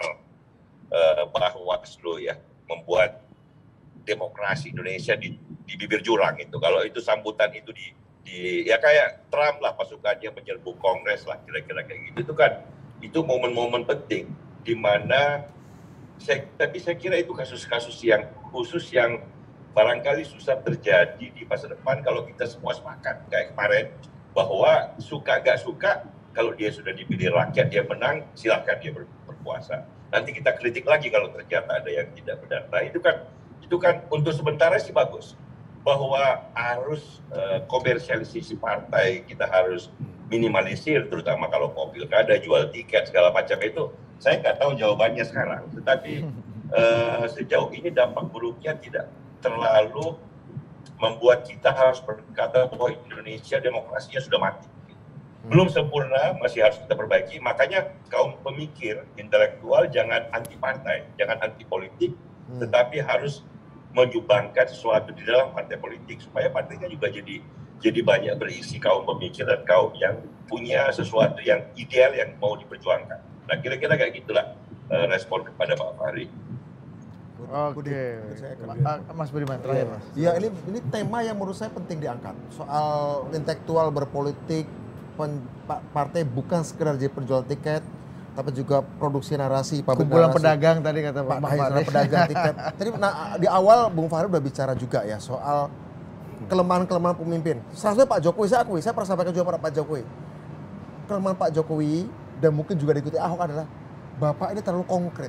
uh, Bawaslu ya, membuat demokrasi Indonesia di, di bibir jurang itu. Kalau itu sambutan itu di Di, ya kayak Trump lah pasukannya menyerbu Kongres lah kira-kira kayak gitu. Itu kan itu momen-momen penting di mana saya, tapi saya kira itu kasus-kasus yang khusus yang barangkali susah terjadi di masa depan kalau kita semua sepakat kayak kemarin bahwa suka gak suka kalau dia sudah dipilih rakyat dia menang silahkan dia ber, berkuasa. Nanti kita kritik lagi kalau ternyata ada yang tidak benar. Nah itu kan itu kan untuk sementara sih bagus. Bahwa harus uh, komersialisasi partai kita harus minimalisir, terutama kalau mau pilkada jual tiket segala macam itu saya nggak tahu jawabannya sekarang, tetapi uh, sejauh ini dampak buruknya tidak terlalu membuat kita harus berkata bahwa Indonesia demokrasinya sudah mati. Belum sempurna, masih harus kita perbaiki. Makanya kaum pemikir intelektual jangan anti partai, jangan anti politik, tetapi harus menyumbangkan sesuatu di dalam partai politik supaya partainya juga jadi jadi banyak berisi kaum pemikir dan kaum yang punya sesuatu yang ideal yang mau diperjuangkan. Nah kira-kira kayak gitulah uh, respon kepada Pak Fahri. Budi. Oke. Budi, Budi saya akan. Ma- Mas Budiman, terakhir Mas. Ya ini ini tema yang menurut saya penting diangkat. Soal intelektual berpolitik, pen, pa- partai bukan sekedar jadi penjual tiket, tapi juga produksi narasi, pabrik Kumpulan narasi. pedagang tadi kata Pak Pak Bang Mahesra, Fahri. pedagang tiket. Tadi nah, di awal Bung Fahri udah bicara juga ya soal kelemahan-kelemahan pemimpin. Seharusnya Pak Jokowi, saya akui, saya pernah sampaikan juga pada Pak Jokowi. Kelemahan Pak Jokowi dan mungkin juga diikuti Ahok adalah Bapak ini terlalu konkret.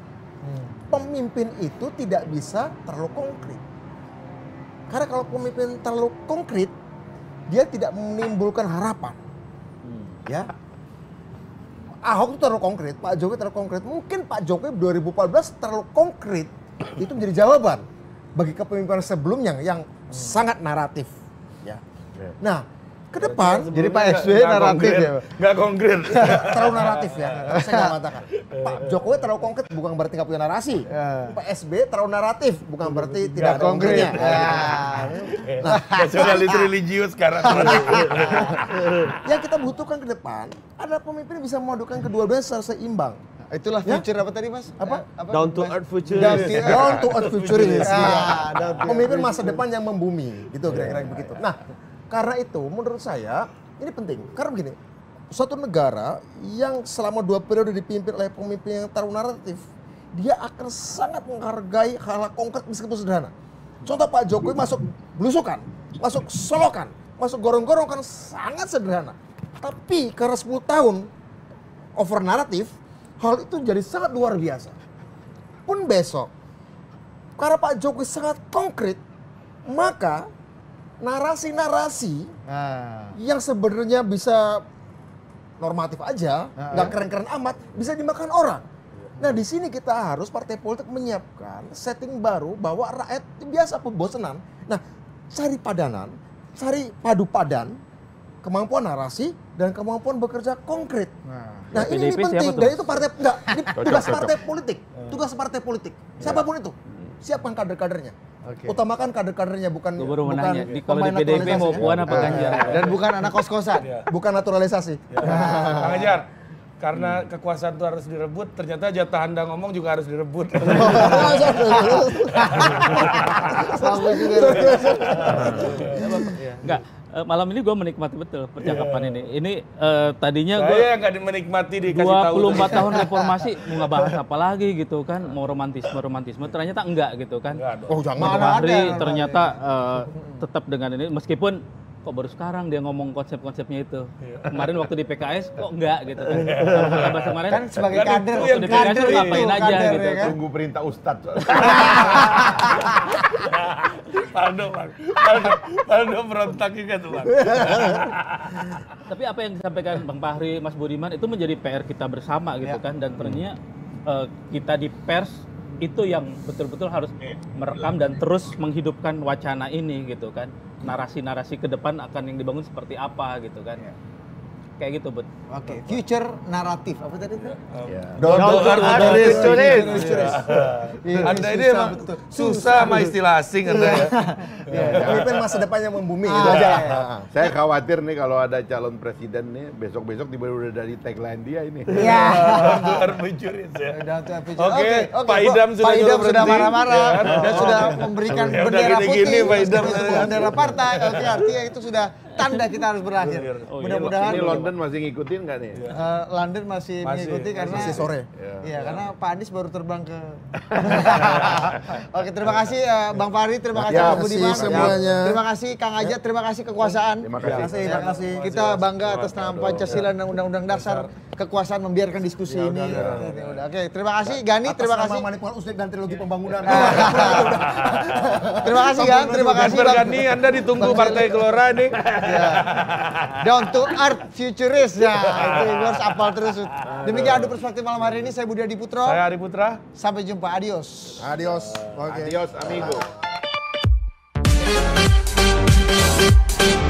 Pemimpin itu tidak bisa terlalu konkret. Karena kalau pemimpin terlalu konkret, dia tidak menimbulkan harapan. Ya. Ahok itu terlalu konkret, Pak Jokowi terlalu konkret. Mungkin Pak Jokowi dua ribu empat belas terlalu konkret. Itu menjadi jawaban bagi kepemimpinan sebelumnya yang sangat naratif. Ya. Nah, ke depan Jadi Pak S B naratif ya, Pak? Nggak konkret. terlalu naratif ya. Saya nggak mengatakan. Pak Jokowi terlalu konkret bukan berarti nggak punya narasi. Ya. Pak S B terlalu naratif bukan berarti tidak ada konkret. konkretnya. Ya. Nah, Nasionalis religius sekarang. yang kita butuhkan ke depan adalah pemimpin yang bisa memadukan kedua-duanya secara seimbang. Itulah Ya? future apa tadi Mas? Apa? Eh, apa? Down to Mas- earth future. Down to earth. Down to earth futurist. Ah, down to earth Pemimpin masa depan yang membumi, gitu kira-kira begitu. Nah, karena itu menurut saya ini penting. Karena begini, suatu negara yang selama dua periode dipimpin oleh pemimpin yang terlalu naratif, dia akan sangat menghargai hal-hal konkret meskipun sederhana. Contoh Pak Jokowi masuk belusukan, masuk solokan, masuk gorong-gorong kan sangat sederhana. Tapi karena sepuluh tahun over naratif, hal itu jadi sangat luar biasa. Pun besok, karena Pak Jokowi sangat konkret, maka narasi-narasi Nah, yang sebenarnya bisa normatif aja, Nah, nggak ya. keren-keren amat, bisa dimakan orang. Nah di sini kita harus partai politik menyiapkan setting baru bahwa rakyat biasa bosenan. Nah cari padanan, cari padu padan, kemampuan narasi dan kemampuan bekerja konkret. nah. Nah P D ini, ini P siapa penting tuh? dan itu partai enggak, ini Cocok, tugas cocok. partai politik, tugas partai politik, siapapun itu, siapkan kader-kadernya. Oke. Utamakan kader-kadernya bukan Gue baru mau bukan nanya, di kalau di pemain P D P mau naturalisasi. Puan apa Ah. Ganjar? Dan bukan anak kos-kosan. Bukan naturalisasi. Ya. Kang Ajar, karena kekuasaan itu harus direbut, ternyata jatah Anda ngomong juga harus direbut. Sampai juga. Enggak, eh, malam ini gue menikmati betul percakapan ini. Ini eh, tadinya gue Saya nggak menikmati dikasih tahu. dua puluh empat tahun reformasi mau nggak bahas apa lagi gitu kan, mau romantisme romantisme ternyata enggak gitu kan. Nggak dong. Oh jangan. Mana Fahri ada, ternyata eh, tetap dengan ini meskipun kok baru sekarang dia ngomong konsep-konsepnya itu. Kemarin waktu di P K S kok enggak gitu kan. Kalau kata bahasa kemarin Kan sebagai Kan kader, itu waktu yang di P K S kader tuh itu, ngapain aja kader, gitu. ya kan? Tunggu perintah Ustadz. Faldo, Bang. Faldo, Faldo berontak juga tuh, Bang. Tapi apa yang disampaikan Bang Fahri, Mas Budiman itu menjadi P R kita bersama gitu Ya. kan, dan ternyata eh, kita di pers itu yang betul-betul harus merekam dan terus menghidupkan wacana ini gitu kan. Narasi-narasi ke depan akan yang dibangun seperti apa gitu kan. Kayak gitu, Bud. Oke, future naratif. Apa tadi itu? Don't Don't do earth earth futurist. futurist. Iya, Anda ini susah emang betul. susah sama istilah asing Anda ya. Pemimpin masa depan yang membumi Ah, itu aja lah. iya. Saya khawatir nih kalau ada calon presiden nih besok-besok tiba-tiba udah dari tagline dia ini. Iya. Don't earth futurist ya. Down to earth future. Oke, Pak Gua- Idam sudah Pak Idam nyuruh sudah berhenti. marah-marah Ya kan? dan sudah memberikan Ya udah bendera gini-gini, putih, Pak Idam. meskipun itu bendera partai. Oke, artinya itu sudah tanda kita harus berakhir. Oh, iya, Mudah-mudahan Ini London masih ngikutin nggak nih? eh, London masih, Masih, mengikuti karena Masih sore. Iya, karena Pak Anies baru terbang ke. Oke, terima kasih eh, Bang Fahri, terima kasih Ya, Bang terima Budiman, kasih semuanya. terima kasih Kang Ajat, terima kasih kekuasaan. Terima kasih. Terima kasih. Kita bangga atas nama Pancasila dan Undang-Undang Dasar, kekuasaan membiarkan diskusi ini. Ya udah, Oke, terima kasih Gani, Atas terima nama kasih. Manipul Usnik dan trilogi pembangunan. Terima kasih Gan, terima Dan kasih Bang. Bergani Anda ditunggu Partai Gelora nih. Down to earth futurist ya. Itu gue harus apal terus. Demikian adu perspektif malam hari ini, saya Budi Adiputro. Saya Ari Putra. Sampai jumpa, adios. Adios. Oke. Adios amigo.